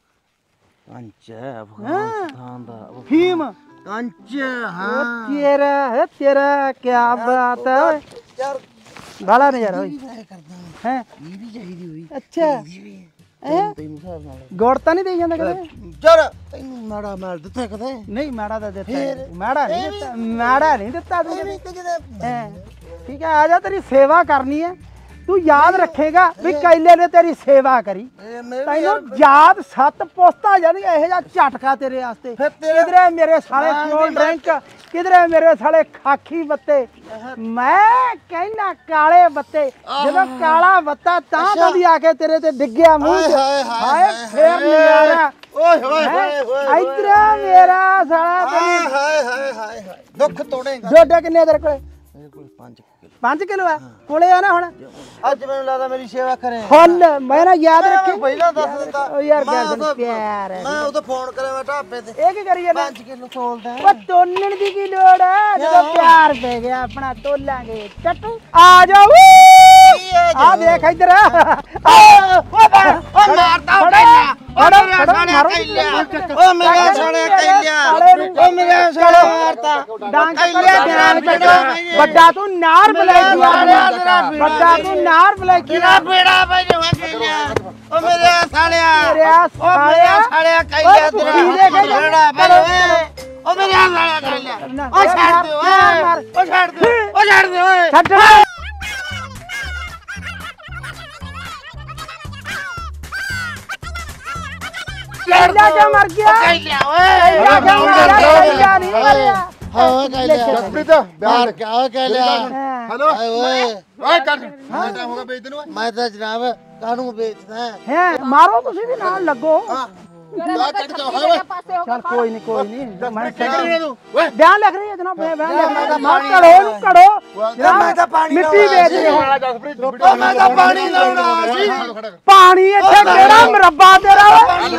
ਕੰਚ ਅਫਗਾਨਿਸਤਾਨ ਦਾ ਫੀਮ ਕੰਚ ਉਹ ਹਾਂ ਤੇਰਾ ਹੈ ਤੇਰਾ ਕੀ ਬਾਤ ਹੈ ਓਏ ਯਾਰ ਬਾਲਾ ਨਜ਼ਾਰਾ ਓਏ ਕੀ ਮੈਂ ਕਰਦਾ ਹੈ ਇਹ ਵੀ ਚਾਹੀਦੀ ਹੋਈ ਅੱਛਾ ਇਹ ਵੀ ਹੈਂ? ਤੈਨੂੰ ਹਿਸਾਬ ਨਾਲ ਗੁੜ ਤਾਂ ਨਹੀਂ ਦੇਈ ਜਾਂਦਾ ਕਦੇ ਯਾਰ ਤੈਨੂੰ ਮਾੜਾ ਮਾਰ ਦਿੱਤਾ ਕਦੇ ਨਹੀਂ ਮਾੜਾ ਤਾਂ ਦਿੱਤਾ ਫੇਰ? ਹੈ। ਮਾੜਾ ਨਹੀਂ ਇਹ ਵੀ- ਦਿੱਤਾ ਮਾੜਾ ਨਹੀਂ ਦਿੱਤਾ ਤੂੰ ਇਹ ਵੀ ਕਦੇ। ਕਿਤੇ ਹੈਂ। ਠੀਕ ਹੈ ਆ ਜਾ ਤੇਰੀ ਸੇਵਾ ਕਰਨੀ ਹੈ ਤੂੰ ਯਾਦ ਰੱਖੇਗਾ ਵੀ ਕੈਲੇ ਨੇ ਤੇਰੀ ਸੇਵਾ ਕਰੀ ਇਹ ਮੈਂ ਵੀ ਤੈਨੂੰ ਯਾਰ ਯਾਦ ਸੱਤ ਪੋਸਤਾਂ ਜਾਨੀ ਇਹੋ ਜਿਹਾ ਝਟਕਾ ਤੇਰੇ ਵਾਸਤੇ ਫਿਰ ਤੇਰਾ- ਕਿਧਰੇ ਮੇਰੇ ਸਾਲੇ ਹਾਂ, ਕੋਲ ਵੀ ਡਰਿੰਕ ਕਿਧਰੇ ਮੇਰੇ ਸਾਲੇ ਖਾਖੀ ਬੱਤੇ ਮੈਂ ਕਹਿਣਾ ਕਾਲੇ ਬੱਤੇ ਜਦੋਂ ਕਾਲਾ ਬੱਤਾ ਤਾਂ ਅੱਛਾ। ਕਦੀ ਆ ਕੇ ਤੇਰੇ ਤੇ ਡਿੱਗਿਆ ਮੂੰਹ ਹਾਏ ਚ ਹਾਏ ਹਾਏ ਹਾਏ ਫੇਰ ਨਜ਼ਾਰਾ ਓਏ ਹੋਏ ਹੋਏ ਹੋਏ ਇਧਰ ਮੇਰਾ ਸਾਲਾ ਹਾਏ ਤੇਰੀ ਹਾਏ ਹਾਏ ਹਾਏ ਹਾਏ ਦੁੱਖ ਤੋੜੇਗਾ ਜੋਡੇ ਕਿੰਨੇ ਆ ਤੇਰੇ ਕੋਲੇ ਮੇਰੇ ਕੋਲ ਪੰਜ ਕਿਲੋ ਪੰਜ ਕਿਲੋ ਆ ਕੋਲੇ ਆ ਨਾ ਹੁਣ ਅੱਜ ਮੈਨੂੰ ਲੱਗਦਾ ਮੇਰੀ ਸੇਵਾ ਕਰੇ ਫੁੱਲ ਮੈਂ ਨਾ ਯਾਦ ਰੱਖੀ ਪਹਿਲਾਂ ਦੱਸ ਦਿੱਤਾ ਓ ਯਾਰ ਮੈਂ ਗੱਲ ਉਦੋਂ- ਪਿਆਰ ਹੈ ਮੈਂ ਉਦੋਂ ਫੋਨ ਕਰਿਆ ਮੈਂ ਢਾਬੇ ਤੇ ਇਹ ਕੀ ਕਰੀ ਜਾਂਦਾ ਪੰਜ ਕਿਲੋ ਤੋਲਦਾ ਉਹ ਤੋਲਣ ਦੀ ਕੀ ਲੋੜ ਹੈ ਜਦੋਂ ਪਿਆਰ ਪੈ ਗਿਆ ਆਪਣਾ ਤੋਲਾਂਗੇ ਟੱਟੂ ਆ ਜਾਓ ਆ ਦੇਖ ਇੱਧਰ ਆ ਓ ਮਾਰਦਾ ਫੜੋ, ਪਹਿਲਾਂ ਫੜੋ, ਓ ਮੇਰਾ ਫੜੋ, ਸਾਲਿਆ ਮਾਰੋ। ਕੈਲਿਆ ਓ ਮੇਰਾ ਸਾਲਿਆ ਕੈਲਿਆ ਸਾਲੇ ਨੂੰ- ਓ ਮੇਰਾ ਸਾਲਿਆ ਮਾਰਤਾ ਡਾਂਗ ਕੈਲਿਆ ਕਰਿਆ ਮੇਰਾ ਬਿਆਨ ਬੇੜਾ ਕੱਢੋ। ਵੱਡਾ ਤੂੰ ਨਾਰ ਬਲੈਕੀ ਮੇਰਾ ਬੇੜਾ ਵੱਡਾ ਤੂੰ ਨਾਰ ਬਲੈਕੀ ਮੇਰਾ ਬੇੜਾ ਭਜਵਾ ਕੈਲਿਆ ਓ ਮੇਰਾ ਸਾਲਿਆ ਮੇਰਾ ਓ ਮੇਰਾ ਸਾਲਿਆ ਕੈਲਿਆ ਓਏ, ਤੇਰਾ ਕੀ ਦੇ ਕੇ ਬੇੜਾ ਭਜਵਾ ਓ ਮੇਰਾ ਸਾਲਿਆ ਕੈਲਿਆ ਓ ਛੱਡ ਦੇ ਓਏ ਓ ਛੱਡ ਦੇ ਓ ਛੱਡ ਦੇ ਓਏ ਛੱਡਣਾ ਕੈਲਾ ਕਿਉਂ ਮਰ ਗਿਆ ਕੈਲਿਆ ਓਏ ਕੈਲਾ ਕਿਉਂ ਮਰ ਗਿਆ ਕੈਲਾ ਨਹੀਂ ਮਰਿਆ ਹਾਂ ਕੈਲਿਆ ਜਸਪ੍ਰੀਤ ਬਿਆਨ ਲਿਖ ਕਿਆ ਕੈਲਿਆ ਹਾਂ। ਹੈਲੋ ਓਏ ਓਏ ਓਏ ਕਰ ਕਿੰਨਾ ਟਾਈਮ ਹੋ ਗਿਆ ਵੇਚਦੇ ਨੂੰ ਮੈਂ ਤਾਂ ਜਨਾਬ ਕਾਹਨੂੰ ਵੇਚਦਾ ਹੈ ਮਾਰੋ ਤੁਸੀਂ ਵੀ ਨਾਲ ਲੱਗੋ ਆ ਕੱਟ ਜਾ ਹੋਏ ਪਾਸੇ ਹੋ ਚੱਲ ਕੋਈ ਨਹੀਂ ਕੋਈ ਨਹੀਂ ਮੈਂ ਕਿਹੜੀ ਤੂੰ ਓਏ ਬਿਆਨ ਲਿਖ ਰਹੀ ਹੈ ਜਨਾਬ ਮੈਂ ਬਿਆਨ ਲਿਖ ਰਿਹਾ ਮਾਰ ਕੜੋ ਇਹਨੂੰ ਕੜੋ ਜਨਾਬ ਮੈਂ ਤਾਂ ਪਾਣੀ ਮਿੱਟੀ ਲਾਉਣਾ ਵੇਚ ਰਹੇ ਹੋ ਜਸਪ੍ਰੀਤ ਓ ਮੈਂ ਤਾਂ ਪਾਣੀ ਲਾਉਣਾ ਸੀ ਪਾਣੀ ਇੱਥੇ ਕਿਹੜਾ ਮਰੱਬਾ ਤੇਰਾ ਓਏ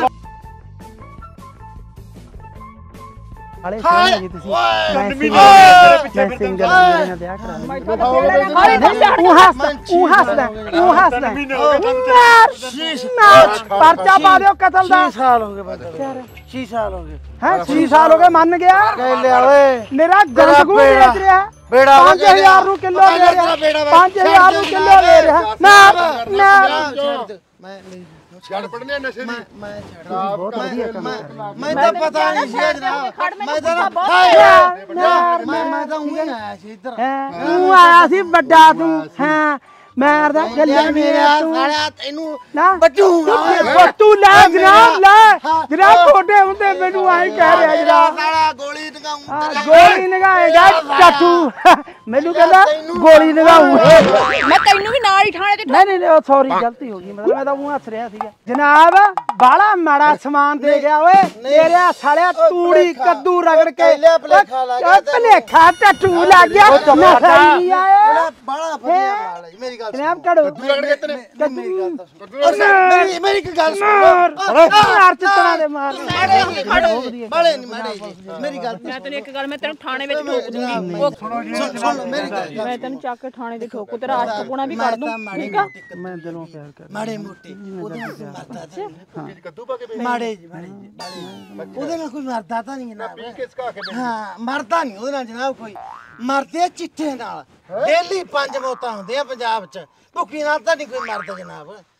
ਹਲੇ ਸੁਣ ਜੀ ਤੁਸੀਂ ਮੈਂ ਸਿੰਗਲ ਸਿੰਗਲ ਮੇਰੇ ਨਾਲ ਵਿਆਹ ਕਰਾ ਲਿਆ ਉਹ ਹੱਸਦਾ ਉਹ ਹੱਸਦਾ ਉਹ ਹੱਸਦਾ ਮਾਰ ਮਾਰ ਪਰਚਾ ਪਾ ਦਿਓ ਕਤਲ ਦਾ ਛੇ ਸਾਲ ਹੋ ਗਏ ਬਦਲ ਛੇ ਸਾਲ ਹੋ ਗਏ ਹੈ ਛੇ ਸਾਲ ਹੋ ਗਏ ਮੰਨ ਗਿਆ ਕੈਲਿਆ ਓਏ ਮੇਰਾ ਗੰਦਗੂ ਵੇਚ ਰਿਹਾ ਬੇੜਾ ਪੰਜ ਹਜ਼ਾਰ ਨੂੰ ਕਿਲੋ ਦੇ ਰਿਹਾ ਪੰਜ ਹਜ਼ਾਰ ਨੂੰ ਕਿਲੋ ਦੇ ਰਿਹਾ ਨਾ ਨਾ ਮੈਂ ਛੱਡ ਪੜਨੇ ਨਸ਼ੇ ਦੀ ਮੈਂ ਛੱਡ ਬਹੁਤ ਵਧੀਆ ਕੰਮ ਕਰ ਰਿਹਾ ਮੈਂ ਤਾਂ ਪਤਾ ਨਹੀਂ ਸੀ ਜਨਾਬ ਮੈਂ ਤਾਂ ਮੈਂ ਮੈਂ ਤਾਂ ਉਹੀ ਆਇਆ ਸੀ ਇੱਧਰ ਤੂੰ ਆਇਆ ਸੀ ਵੱਡਾ ਤੂੰ ਹਾਂ ਮਾਰਦਾ ਗੱਲਾਂ ਮੇਰਾ ਤੂੰ ਸਾਲਿਆ ਤੈਨੂੰ ਨਾ ਬੱਟੂਗਾ ਤੂੰ ਲੈ ਜਨਾਬ ਲੈ ਜਨਾਬ ਛੋਟੇ ਹੁੰਦੇ ਮੈਨੂੰ ਆਈ ਕਹਿ ਰਿਹਾ ਜਨਾਬ ਸਾਲਿਆ ਗੋਲੀ ਟੰਗਾਉਂ ਹਾਂ, ਗੋਲੀ ਨਗਾਏਗਾ ਚਾਟੂ ਮੈਨੂੰ ਕਹਿੰਦਾ ਗੋਲੀ ਨਗਾਉ ਮੈਂ ਤੈਨੂੰ ਵੀ ਨਾਲ ਹੀ ਠਾਣੇ ਤੇ ਨਹੀਂ ਨਹੀਂ ਉਹ ਸੌਰੀ ਗਲਤੀ ਹੋ ਗਈ ਮਤਲਬ ਮੈਂ ਤਾਂ ਉਹ ਹੱਸ ਰਿਹਾ ਸੀਗਾ ਜਨਾਬ ਬਾਲਾ ਮਾੜਾ ਸਮਾਨ ਦੇ ਗਿਆ ਓਏ ਤੇਰੇ ਸਾਲਿਆ ਤੂੜੀ ਕੱਦੂ ਰਗੜ ਕੇ ਪਹਿਲੇ ਭਲੇਖਾ ਲੱਗ ਗਿਆ ਤੈਨੂੰ। ਭਲੇਖਾ ਟੱਟੂ ਲੱਗ ਗਿਆ ਨਸ਼ਾ ਹੀ ਨਹੀਂ ਆਇਆ ਬੜਾ ਵਧੀਆ ਮਾਲ ਹੈ ਮੇਰੀ ਗੱਲ ਜਨਾਬ ਕੜੋ ਲੜ ਗਏ ਤੇਰੇ ਮੇਰੀ ਗੱਲ ਤਾਂ ਸੁਣ ਮੇਰੀ ਮੇਰੀ ਇੱਕ ਗੱਲ ਮਾਰ ਸੁਣ ਮਾਰ ਚਿੱਤਰਾਂ ਦੇ ਮਾਰ ਬਾਲੇ ਨਹੀਂ ਮਾੜੇ ਜੀ ਮੇਰੀ ਗੱਲ ਮੈਂ ਤੈਨੂੰ ਇੱਕ ਗੱਲ ਮੈਂ ਤੈਨੂੰ ਥਾਣੇ ਵਿੱਚ ਠੋਕ ਦੂੰਗੀ ਉਹ ਸੁਣ ਸੁਣ ਮੇਰੀ ਗੱਲ ਮੈਂ ਤੈਨੂੰ ਚੱਕ ਕੇ ਥਾਣੇ ਦੇ ਠੋਕੂ ਤੇਰਾ ਆਸ਼ਕਪੂਣਾ ਵੀ ਕੱਢ ਦੂੰ ਠੀਕ ਆ ਮੈਂ ਦਿਲੋਂ ਪਿਆਰ ਕਰ ਮਾੜੇ ਮੋਟੇ ਉਹਦੇ ਨਾਲ ਕੋਈ ਮਰਦਾ ਤਾਂ ਨਹੀਂ। ਕੱਦੂ ਪਾ ਕੇ ਮਾੜੇ ਜੀ ਮਾੜੇ ਜੀ ਮਾੜੇ। ਉਹਦੇ ਨਾਲ ਕੋਈ ਮਰਦਾ ਤਾਂ ਨਹੀਂ ਜਨਾਬ ਕਿਸ ਕਾ ਕੇ ਹਾਂ ਮਰਦਾ ਨਹੀਂ ਉਹਦੇ ਨਾਲ ਜਨਾਬ ਕੋਈ ਮਰਦੇ ਆ ਚਿੱਟੇ ਨਾਲ ਡੇਲੀ ਪੰਜ ਮੌਤਾਂ ਹੁੰਦੀਆਂ ਪੰਜਾਬ 'ਚ ਭੁੱਖੀ ਨਾਲ ਤਾਂ ਨਹੀਂ ਕੋਈ ਮਰਦਾ ਜਨਾਬ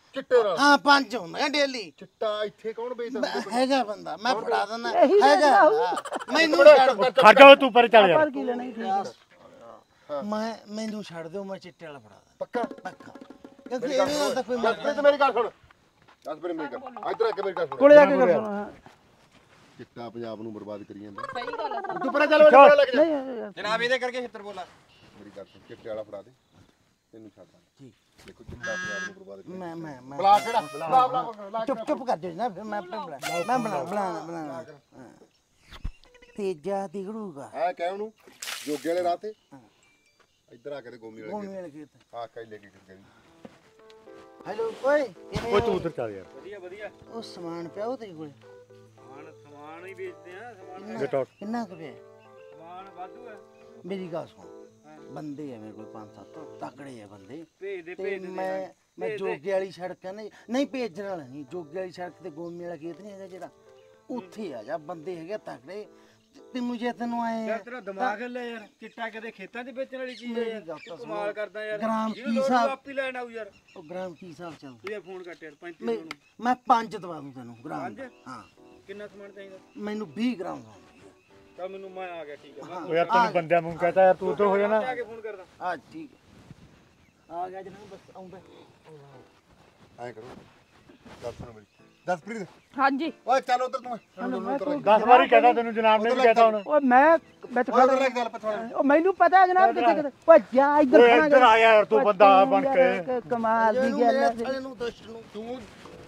ਚਿੱਟੇ ਨਾਲ ਹਾਂ ਪੰਜ ਹੁੰਦਾ ਡੇਲੀ। ਚਿੱਟਾ ਇੱਥੇ ਕੌਣ ਵੇਚਦਾ? ਹੈਗਾ ਬੰਦਾ ਮੈਂ ਫੜਾ ਦਿੰਦਾ ਇਹੀ ਹੈਗਾ ਮੈਨੂੰ ਛੱਡ ਖਰਚਾ ਤੂੰ ਪਰ ਚੱਲ ਯਾਰ ਪਰ ਕੀ ਲੈਣਾ ਠੀਕ ਮੈਂ ਮੈਨੂੰ ਛੱਡ ਦਿਓ ਮੈਂ ਚਿੱਟੇ ਵਾਲਾ ਫੜਾ ਦਿੰਦਾ ਪੱਕਾ ਪੱਕਾ ਕਿਉਂਕਿ ਇਹਦੇ ਨਾਲ ਤਾਂ ਕੋਈ ਜਸਪ੍ਰੀਤ ਮੇਰੀ ਗੱਲ ਸੁਣ ਜਸਪ੍ਰੀਤ ਮੇਰੀ ਗੱਲ ਇੱਧਰ ਆ ਕੇ ਮੇਰੀ ਗੱਲ ਸੁਣ ਕੋਲੇ ਜਾ ਕੇ ਕਰ ਸੁਣਾ ਚਿੱਟਾ ਪੰਜਾਬ ਨੂੰ ਬਰਬਾਦ ਕਰੀ ਜਾਂਦਾ ਸਹੀ ਗੱਲ ਆ ਤੂੰ ਪਰੇ ਚੱਲ ਮੇਰੇ ਕੋਲ ਲੈ ਕੇ ਜਾ ਨਹੀਂ ਜਨਾਬ ਇਹਦੇ ਕਰਕੇ ਛਿੱਤਰ ਬੋਲਾ ਮੇਰੀ ਗੱਲ ਸੁਣ ਚਿੱਟੇ ਵਾਲਾ ਫੜਾ ਦੇ ਤੈਨੂੰ ਛੱਡ ਦਾਂ ਠੀਕ ਦੇਖੋ ਚਿੱਟਾ ਪੰਜਾਬ ਨੂੰ ਬਰਬਾਦ ਕਰੀ ਮੈਂ ਮੈਂ ਮੈਂ ਬਲਾ ਕਿਹੜਾ ਬਲਾ ਬਲਾ ਚੁੱਪ ਚੁੱਪ ਕਰ ਜਾ ਨਾ ਫਿਰ ਮੈਂ ਆਪੇ ਬਣਾ ਮੈਂ ਬਣਾ ਬਣਾ ਬਣਾ ਤੇਜਾ ਦਿਖੜੂਗਾ ਆ ਕਹਿ ਉਹਨੂੰ ਜੋਗੇ ਵਾਲੇ ਰਾਹ ਤੇ ਇੱਧਰ ਆ ਕੇ ਤੇ ਗੋਮੀ ਕੌਣ ਵਾਲੇ ਮਿਲ ਖੇਤ ਆ ਕਈ ਲੈ ਕੇ ਗਈ ਹੈਲੋ ਓਏ ਓਏ ਤੂੰ ਉਧਰ ਚੱਲ ਯਾਰ ਵਧੀਆ ਵਧੀਆ ਉਹ ਸਮਾਨ ਪਿਆ ਉਹ ਤੇਰੇ ਕੋਲੇ ਸਮਾਨ ਸਮਾਨ ਹੀ ਵੇਚਦੇ ਆ ਸਮਾਨ ਕਿੰਨਾ- Get out. ਕਿੰਨਾ ਕੁ ਪਿਆ ਸਮਾਨ ਵਾਧੂ ਹੈ ਮੇਰੀ ਗੱਲ ਸੁਣ ਬੰਦੇ ਆ ਮੇਰੇ ਕੋਲ ਪੰਜ ਸੱਤ ਤਕੜੇ ਆ ਬੰਦੇ ਭੇਜ ਦੇ ਤੇ ਭੇਜ ਦੇ ਮੈਂ ਮੈਂ ਜੋਗੇ ਵਾਲੀ ਸੜਕ ਹੈ ਨਾ ਨਹੀਂ ਭੇਜਣ ਵਾਲਾ ਨਹੀਂ ਜੋਗੇ ਵਾਲੀ ਸੜਕ ਤੇ ਗੋਮੀ ਵਾਲਾ ਖੇਤ ਨਹੀਂ ਹੈਗਾ ਜਿਹੜਾ ਉੱਥੇ ਆ ਜਾ ਬੰਦੇ ਹੈਗੇ ਤਕੜੇ ਤੈਨੂੰ ਜੇ ਤੈਨੂੰ ਆਏ ਯਾਰ ਤੇਰਾ ਦਿਮਾਗ ਲੈ ਯਾਰ ਚਿੱਟਾ ਕਦੇ ਖੇਤਾਂ 'ਚ ਵੇਚਣ ਵਾਲੀ ਚੀਜ਼ ਹੈ ਮੇਰੀ ਯਾਰ ਗੱਲ ਤਾਂ ਤੂੰ ਕਮਾਲ ਕਰਦਾ ਯਾਰ ਗ੍ਰਾਮ ਜਿਹਨੂੰ ਕੀ ਲੋੜ ਹਿਸਾਬ- ਉਹ ਆਪ ਹੀ ਲੈਣ ਆਊ ਯਾਰ ਉਹ ਗ੍ਰਾਮ ਕੀ ਹਿਸਾਬ ਚੱਲਦਾ ਤੂੰ ਇਹ ਫੋਨ ਕੱਟ ਯਾਰ ਪੈਂਤੀ ਮੈਂ ਸੌ ਨੂੰ ਮੈਂ ਪੰਜ ਦਵਾ ਦੂੰ ਤੈਨੂੰ ਗ੍ਰਾਮ ਪੰਜ? ਹਾਂ ਕਿੰਨਾ ਸਮਾਨ ਚਾਹੀਦਾ ਮੈਨੂੰ ਵੀਹ ਗ੍ਰਾਮ ਦਵਾ ਤਾਂ ਮੈਨੂੰ ਮੈਂ ਆ ਗਿਆ ਠੀਕ ਹੈ ਮੈਂ ਓ ਯਾਰ ਤੈਨੂੰ ਬੰਦਿਆਂ ਨੂੰ ਕਹਤਾ ਯਾਰ ਤੂੰ ਉਧਰ ਹੋ ਜਾਣਾ ਜਾ ਕੇ ਫੋਨ ਕਰਦਾ ਆ ਠੀਕ ਹੈ ਆ ਗਿਆ ਜਨਾਬ ਬਸ ਆਉਂਦਾ ਐ ਕਰੋ ਗੱਲ ਸੁਣ ਮੇਰੀ ਜਸਪ੍ਰੀਤ ਹਾਂਜੀ ਓਏ ਚੱਲ ਉਧਰ ਤੂੰ ਸਾਨੂੰ ਉਧਰ ਦਸ ਵਾਰੀ ਕਹਤਾ ਤੈਨੂੰ ਜਨਾਬ ਨੇ ਵੀ ਕਹਤਾ ਹੁਣ ਓਏ ਮੈਂ ਵਿੱਚ ਖੜ ਲੈ ਚੱਲ ਪਛਾਣ ਉਹ ਮੈਨੂੰ ਪਤਾ ਜਨਾਬ ਕਿੱਥੇ ਕਿੱਥੇ ਓਏ ਜਾ ਇੱਧਰ ਓਏ ਖੜਾ ਇੱਧਰ ਆ ਯਾਰ ਤੂੰ ਬੰਦਾ ਬਣ ਕੇ ਕੇ ਕਮਾਲ ਦੀ ਇਹਨੂੰ ਗੱਲ ਮੇਰੇ ਹੈ ਸਾਲੇ ਨੂੰ ਦੁਸ਼ਟ ਨੂੰ ਤੂੰ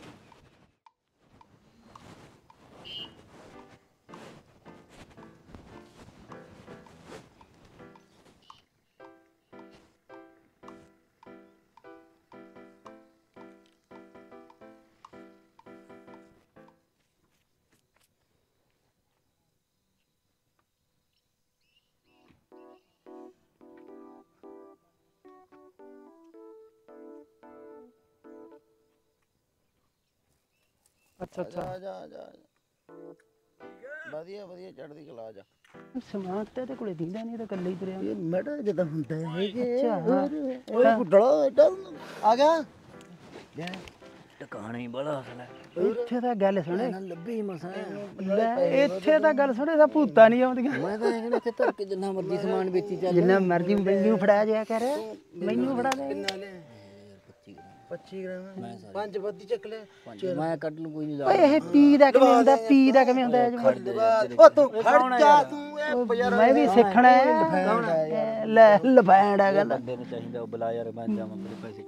ਅੱਛਾ ਅੱਛਾ ਆ ਜਾ ਆ ਜਾ ਆ ਜਾ। ਵਧੀਆ ਵਧੀਆ ਚੜ੍ਹਦੀ ਕਲਾ ਆ ਜਾ ਸਮਾਨ ਤੇ ਇਹਦੇ ਕੋਲੇ ਦਿੰਦਾ ਨਹੀਂ ਤਾਂ ਇਕੱਲੇ ਹੀ ਤੁਰਿਆ ਇਹ ਮੜਾ ਜਿਹਾ ਹੁੰਦਾ ਹੈਗੇ ਅੱਛਾ, ਹਾਂ। ਓਏ ਗੁੱਡੜਾ ਏਡਾ ਆ ਗਿਆ ਟਿਕਾਣੇ ਬੜਾ ਹਸਲਾ ਇੱਥੇ ਤਾਂ ਗੱਲ ਸੁਣੇ ਨਾ ਲੱਭੀ ਮਸਾਂ ਲੈ ਇੱਥੇ ਤਾਂ ਗੱਲ ਸੁਣੇ ਤਾਂ ਭੂਤਾਂ ਨਹੀਂ ਆਉਂਦੀਆਂ ਮੈਂ ਤਾਂ ਇਹ ਕਹਿੰਦਾ ਇੱਥੇ ਧਰ ਕੇ ਜਿੰਨਾ ਮਰਜ਼ੀ ਸਮਾਨ ਵੇਚੀ ਚੱਲ ਜਿੰਨਾ ਮਰਜ਼ੀ ਮੈਨੂੰ ਫੜਾ ਦਿਆ ਕਰ ਮੈਨੂੰ ਫੜਾ ਦੇ ਕਿੰਨਾ ਲੈ ਪੱਚੀ ਗ੍ਰਾਮ ਪੰਜ ਬੱਦੀ ਚੱਕ ਲੈ ਮੈਂ ਕੱਢ ਲੂ ਕੋਈ ਨਹੀਂ ਓਏ ਇਹ ਪੀ ਦਾ ਕਿਵੇਂ ਹੁੰਦਾ ਪੀ ਦਾ ਕਿਵੇਂ ਹੁੰਦਾ ਇਹ ਉਹ ਤੂੰ ਖੜ ਜਾ ਤੂੰ ਇਹ ਮੈਂ ਵੀ ਸਿੱਖਣਾ ਹੈ ਲੈ ਲਫੈਂਡ ਆ ਕਹਿੰਦਾ ਬੰਦੇ ਨੂੰ ਚਾਹੀਦਾ ਉਹ ਬੁਲਾ ਯਾਰ ਮੈਂ ਜਾਵਾਂ ਮੇਰੇ ਪੈਸੇ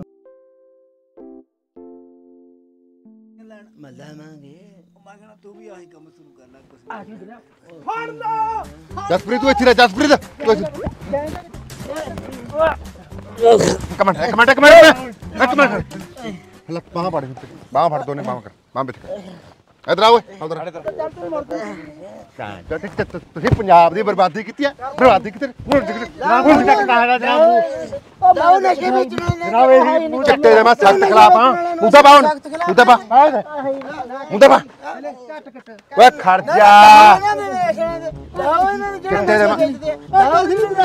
ਮਜ਼ਾ ਮੰਗੇ ਮੈਂ ਕਹਿੰਦਾ ਤੂੰ ਵੀ ਆਹੀ ਕੰਮ ਸ਼ੁਰੂ ਕਰ ਲੈ ਕੁਛ ਆ ਜੀ ਜਨਾਬ ਫੜ ਲਓ ਜਸਪ੍ਰੀਤ ਤੂੰ ਇੱਥੇ ਰਹਿ ਜਸਪ੍ਰੀਤ ਤੂੰ ਇੱਥੇ- ਇੱਕ ਮਿੰਟ ਇੱਕ ਮਿੰਟ ਇੱਕ ਮਿੰਟ ਇੱਕ ਮਿੰਟ ਲੈ ਬਾਹਾਂ ਫੜ ਬਾਹਾਂ ਫੜ ਦੋਨੇ ਬਾਹਾਂ ਕਰ ਬਾਹਾਂ ਵਿੱਚ ਕਰ ਇਧਰ ਆ ਓਏ ਉਧਰ ਤੁਸੀਂ ਪੰਜਾਬ ਦੀ ਬਰਬਾਦੀ ਕੀਤੀ ਹੈ ਬਰਬਾਦੀ ਕੀਤੀ ਹੁਣ ਹੁਣ ਤੱਕ ਕਹਾਣਾ ਜਨਾਬ ਉਹ ਬਾਉ ਨੇ ਕਿ ਵੇਚਣਾ ਜਨਾਬ ਇਹ ਮੂੰਹ ਚੱਟੇ ਦੇ ਮੈਂ ਸਖਤ ਖਿਲਾਫ ਹਾਂ ਮੁੱਦਾ ਪਾ ਹੁਣ ਮੁੱਦਾ ਪਾ ਮੁੱਦਾ ਪਾ ਓਏ ਖਰਜਾ ਚੱਟੇ ਦੇ ਮੈਂ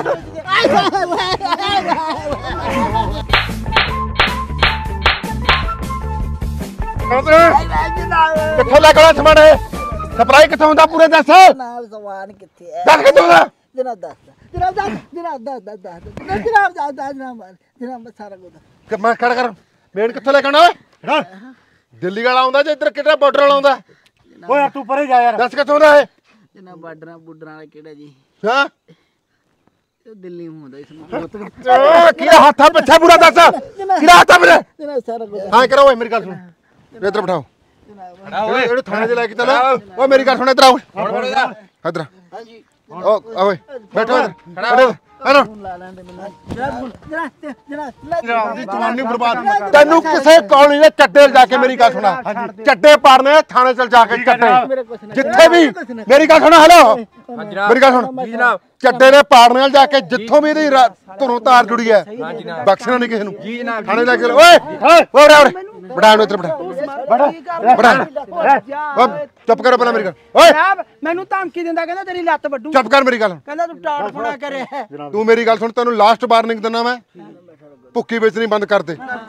ਕਿੱਥੋਂ ਲੈ ਕੇ ਆਉਣਾ ਸਮਾਨ ਇਹ ਸਪਰਾਈ ਕਿੱਥੋਂ ਹੁੰਦਾ ਪੂਰੇ ਦੱਸ ਨਾਲ ਸਵਾਨ ਕਿੱਥੇ ਹੈ ਦੱਸ ਕਿੱਥੋਂ ਦਾ ਜਨਾਬ ਦੱਸ ਜਨਾਬ ਦੱਸ ਜਨਾਬ ਦੱਸ ਦੱਸ ਦੱਸ ਜਨਾਬ ਦੱਸ ਦੱਸ ਜਨਾਬ ਜਨਾਬ ਸਾਰਾ ਕੁਝ ਕਿ ਮੈਂ ਖੜ ਕਰ ਮੇਨ ਕਿੱਥੋਂ ਲੈ ਕੇ ਆਉਣਾ ਓਏ ਦਿੱਲੀ ਵਾਲਾ ਆਉਂਦਾ ਜੇ ਇੱਧਰ ਕਿਹੜਾ ਬਾਰਡਰ ਵਾਲਾ ਆਉਂਦਾ ਓਏ ਯਾਰ ਤੂੰ ਪਰੇ ਜਾ ਯਾਰ ਦੱਸ ਕਿੱਥੋਂ ਦਾ ਇਹ ਜਨਾਬ ਬਾਰਡਰਾਂ ਬੁੱਡਰਾਂ ਵਾਲਾ ਕਿਹੜਾ ਜੀ ਹਾਂ ਇਹ ਦਿੱਲੀ ਹੁੰਦਾ ਇਸ ਨੂੰ ਓ ਕਿਹੜਾ ਹੱਥਾਂ ਪਿੱਛੇ ਪੂਰਾ ਦੱਸ ਕਿਹੜਾ ਹੱਥਾਂ ਪਿੱਛੇ ਜਨਾਬ ਸਾਰਾ ਕੁਝ ਹਾਂ ਕਰੋ ਓਏ ਮੇਰੀ ਗੱਲ ਸੁਣ ਇੱਧਰ ਬਿਠਾਓ ਓਏ ਇਹਨੂੰ ਥਾਣੇ 'ਚ ਲੈ ਕੇ ਚੱਲ ਓਏ ਮੇਰੀ ਗੱਲ ਸੁਣ ਇੱਧਰ ਆਓ ਇੱਧਰ ਹਾਂਜੀ ਓ ਓਏ ਬੈਠੋ ਇੱਧਰ ਲਾ ਲੈਂਦੇ ਮੈਨੂੰ ਜਨਾਬ ਜਨਾਬ ਜਨਾਬ ਦੀ ਜਵਾਨੀ ਬਰਬਾਦ ਤੈਨੂੰ ਕਿਸੇ ਕੌਲੀ ਦੇ ਚੱਡੇ ਜਾ ਕੇ ਮੇਰੀ ਗੱਲ ਸੁਣਾ ਚੱਡੇ ਪਾੜਨੇ ਥਾਣੇ ਚਲ ਜਾ ਕੇ ਚੱਡੇ ਜਿੱਥੇ ਵੀ ਮੇਰੀ ਗੱਲ ਸੁਣਾ ਹੈਲੋ ਮੇਰੀ ਗੱਲ ਸੁਣ ਜੀ ਜਨਾਬ ਚੱਡੇ ਦੇ ਪਾੜਨੇ ਨਾਲ ਜਾ ਕੇ ਜਿੱਥੋਂ ਵੀ ਇਹਦੀ ਧੁਰੋਂ ਤਾਰ ਜੁੜੀ ਹੈ ਬਖਸ਼ਣਾ ਨਹੀਂ ਕਿਸੇ ਨੂੰ ਜੀ ਜਨਾਬ ਥਾਣੇ ਲੈ ਕੇ ਓਏ ਓਏ ਓਏ ਬੜਾ ਨੂੰ ਇੱਧਰ ਬੜਾ ਬੜਾ ਬੜਾ ਚੁੱਪ ਕਰੋ ਪਹਿਲਾਂ ਮੇਰੀ ਗੱਲ ਓਏ ਜਨਾਬ ਮੈਨੂੰ ਧਮਕੀ ਦਿੰਦਾ ਕਹਿੰਦਾ ਤੇਰੀ ਲੱਤ ਵੱਡੂ ਚੁੱਪ ਕਰ ਮੇਰੀ ਗੱਲ ਕਹਿੰਦਾ ਤੂੰ ਟਾੜ ਫੋੜਾ ਕਰਿਆ ਤੂੰ ਮੇਰੀ ਗੱਲ ਸੁਣ ਤੈਨੂੰ ਲਾਸਟ ਵਾਰਨਿੰਗ ਦਿੰਦਾ ਮੈਂ ਭੁੱਕੀ ਵੇਚਣੀ ਬੰਦ ਕਰ ਦੇ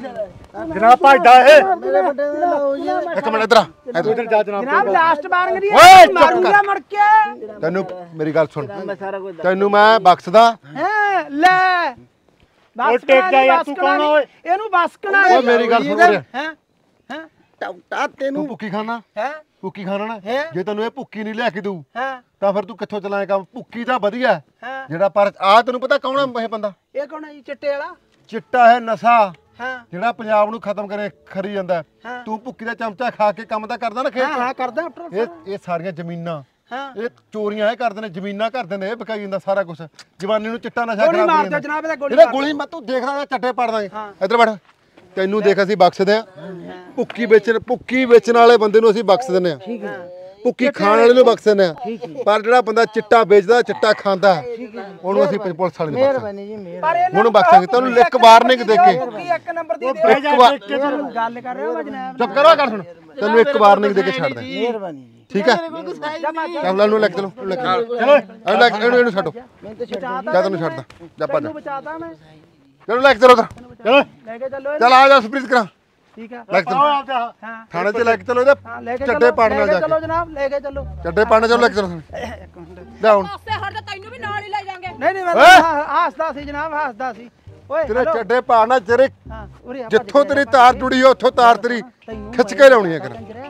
ਜਨਾਬ ਭੱਜਦਾ ਇਹ ਮੇਰੇ ਵੱਡੇ ਦੇ ਲਾਓ ਜੀ ਇੱਕ ਮਿੰਟ ਇੱਧਰ ਆ ਇੱਧਰ। ਉਧਰ ਜਾ ਜਨਾਬ ਜਨਾਬ ਲਾਸਟ ਵਾਰਨਿੰਗ ਦੀ ਓਏ, ਚੁੱਪ ਮਾਰੂੰਗਾ ਕਰ। ਮੁੜ ਕੇ ਤੈਨੂੰ ਮੇਰੀ ਗੱਲ ਸੁਣ ਤੈਨੂੰ ਮੈਂ ਬਖਸ਼ਦਾ ਹੈ ਲੈ ਓਏ ਟਿਕ ਜਾ ਯਾਰ, ਤੂੰ ਕੌਣ ਓਏ? ਇਹਨੂੰ ਬਸਕਣਾ ਓਏ ਮੇਰੀ ਗੱਲ ਸੁਣ ਰਿਹਾ ਹੈ ਹੈ ਟੌਟਾ ਤੂੰ ਤੈਨੂੰ ਭੁੱਕੀ ਖਾਣਾ ਹੈ ਭੁੱਕੀ ਖਾਣਾ ਨਾ ਹੈਂ? ਜੇ ਤੈਨੂੰ ਇਹ ਭੁੱਕੀ ਨਹੀਂ ਲਿਆ ਕੇ ਦਊ ਹੈ ਤਾਂ ਫਿਰ ਤੂੰ ਕਿੱਥੋਂ ਚਲਾਏਗਾ ਭੁੱਕੀ ਤਾਂ ਵਧੀਆ ਹੈ। ਹੈ ਜਿਹੜਾ ਪਰ ਆ ਤੈਨੂੰ ਪਤਾ ਕੌਣ ਹੈ ਇਹ ਬੰਦਾ ਇਹ ਕੌਣ ਹੈ ਜੀ ਚਿੱਟੇ ਵਾਲਾ ਚਿੱਟਾ ਹੈ ਨਸ਼ਾ ਹਾਂ ਜਿਹੜਾ ਪੰਜਾਬ ਨੂੰ ਖਤਮ ਕਰੇ ਖਰੀ ਜਾਂਦਾ ਹਾਂ। ਤੂੰ ਭੁੱਕੀ ਦਾ ਚਮਚਾ ਖਾ ਕੇ ਕੰਮ ਤਾਂ ਕਰਦਾ ਨਾ ਹਾਂ ਖੇਤ ਹਾਂ ਕਰਦਾ ਡਾਕਟਰ ਇਹ ਇਹ ਸਾਰੀਆਂ ਜ਼ਮੀਨਾਂ ਹਾਂ ਇਹ ਚੋਰੀਆਂ ਇਹ ਕਰਦੇ ਨੇ ਜ਼ਮੀਨਾਂ ਕਰਦੇ ਨੇ ਇਹ ਵਿਕਾਈ ਜਾਂਦਾ ਸਾਰਾ ਕੁਝ ਜਵਾਨੀ ਨੂੰ ਚਿੱਟਾ ਨਸ਼ਾ ਗੋਲੀ ਖਰਾਬ ਮਾਰ ਕਰੀ ਦਿਓ ਜਾਂਦਾ ਜਨਾਬ ਇਹਦਾ ਗੋਲੀ ਇਹਦਾ ਮਾਰ ਗੋਲੀ ਮੈਂ ਤੂੰ ਦੇਖਦਾ ਨਾ ਚੱਟੇ ਪਾੜ ਦਾਂਗੇ ਹਾਂ। ਇੱਧਰ ਬੈਠ ਤੈਨੂੰ ਦੇਖ ਅਸੀਂ ਬਖਸ਼ਦੇ ਆ ਭੁੱਕੀ ਵੇਚਣ ਭੁੱਕੀ ਵੇਚਣ ਵਾਲੇ ਬੰਦੇ ਨੂੰ ਅਸੀਂ ਬਖਸ਼ ਦਿੰਦੇ ਆ ਠੀਕ ਹੈ ਭੁੱਕੀ ਖਾਣ ਵਾਲੇ ਨੂੰ ਬਖਸ਼ ਦਿੰਦੇ ਆ ਪਰ ਜਿਹੜਾ ਬੰਦਾ ਚਿੱਟਾ ਵੇਚਦਾ ਚਿੱਟਾ ਖਾਂਦਾ ਉਹਨੂੰ ਅਸੀਂ ਪੁਲਿਸ ਵਾਲੇ ਨੂੰ ਬਖਸ਼ਦੇ ਮਿਹਰਬਾਨੀ ਜੀ ਮਿਹਰ ਪਰ ਇਹਨਾਂ ਹੁਣ ਨੂੰ ਬਖਸ਼ਾਂਗੇ ਤੈਨੂੰ ਲਿਖ ਵਾਰਨਿੰਗ ਦੇ ਕੇ ਭੁੱਕੀ ਇੱਕ ਨੰਬਰ ਦੀ ਬਹਿ ਦੇ ਜਾ ਵਾਰ- ਟਿਕ ਕੇ ਚੱਲ। ਗੱਲ ਕਰ ਰਹੇ ਹੋ ਜਨਾਬ ਚੁੱਪ ਕਰੋ ਕਰ ਸੁਣ ਤੈਨੂੰ ਇੱਕ ਵਾਰਨਿੰਗ ਦੇ ਕੇ ਛੱਡ ਦੇ ਮਿਹਰਬਾਨੀ ਜੀ ਠੀਕ ਹੈ ਕਮਲਾ ਨੂੰ ਲੈ ਕੇ ਚਲੋ ਲੈ ਕੇ ਚਲੋ ਇਹਨੂੰ ਲੈ ਕੇ ਇਹਨੂੰ ਇਹਨੂੰ ਛੱਡੋ ਮੈਂ ਤਾਂ ਛੱਡ ਜਾ ਤੈਨੂੰ ਛੱਡਦਾ ਜਾ ਭੱਜ ਤੈਨੂੰ ਬਚਾਤਾ ਮੈਂ ਚਲੋ ਲੈ ਕੇ ਚਲੋ ਉਧਰ ਚਲੋ ਲੈ ਕੇ ਚੱਲੋ ਚੱਲ ਆ ਜਾ ਸਪਰੀਤ ਕਰਾਂ ਠੀਕ ਹੈ ਲੈ ਕੇ ਆਓ ਚਲੋ ਆਪਦਾ ਹਾਂ ਥਾਣੇ 'ਚ ਲੈ ਕੇ ਚਲੋ ਇਹਦੇ ਹਾਂ ਲੈ ਕੇ ਚੱਡੇ ਚੱਲੋ ਪਾੜਨ ਲੈ ਨਾਲ ਕੇ ਜਾ ਚੱਲੋ ਕੇ ਜਨਾਬ ਲੈ ਕੇ ਚੱਲੋ ਚੱਡੇ ਪਾੜਨ ਚਲੋ ਲੈ ਕੇ ਚਲੋ ਲੈ ਹੁਣ ਪਾਸੇ ਹਟ ਜਾ ਤੈਨੂੰ ਵੀ ਨਾਲ ਹੀ ਲੈ ਜਾਾਂਗੇ ਨਹੀਂ ਨਹੀਂ ਮੈਂ ਓਏ! ਤਾਂ ਹੱਸਦਾ ਸੀ ਜਨਾਬ ਹੱਸਦਾ ਸੀ ਓਏ ਤੇਰੇ ਹੈਲੋ। ਚੱਡੇ ਪਾੜਨਾ ਤੇਰੇ ਹਾਂ ਉਰੇ ਆ ਭੱਜ ਜਿੱਥੋਂ ਕੇ ਤੇਰੀ ਤਾਰ ਜੁੜੀ ਆ ਉੱਥੋਂ ਤਾਰ ਤੇਰੀ ਤੈਨੂੰ ਖਿੱਚ ਕੇ ਲਾਉਣੀ ਹੈ ਕਰ ਕੰਜਰਿਆ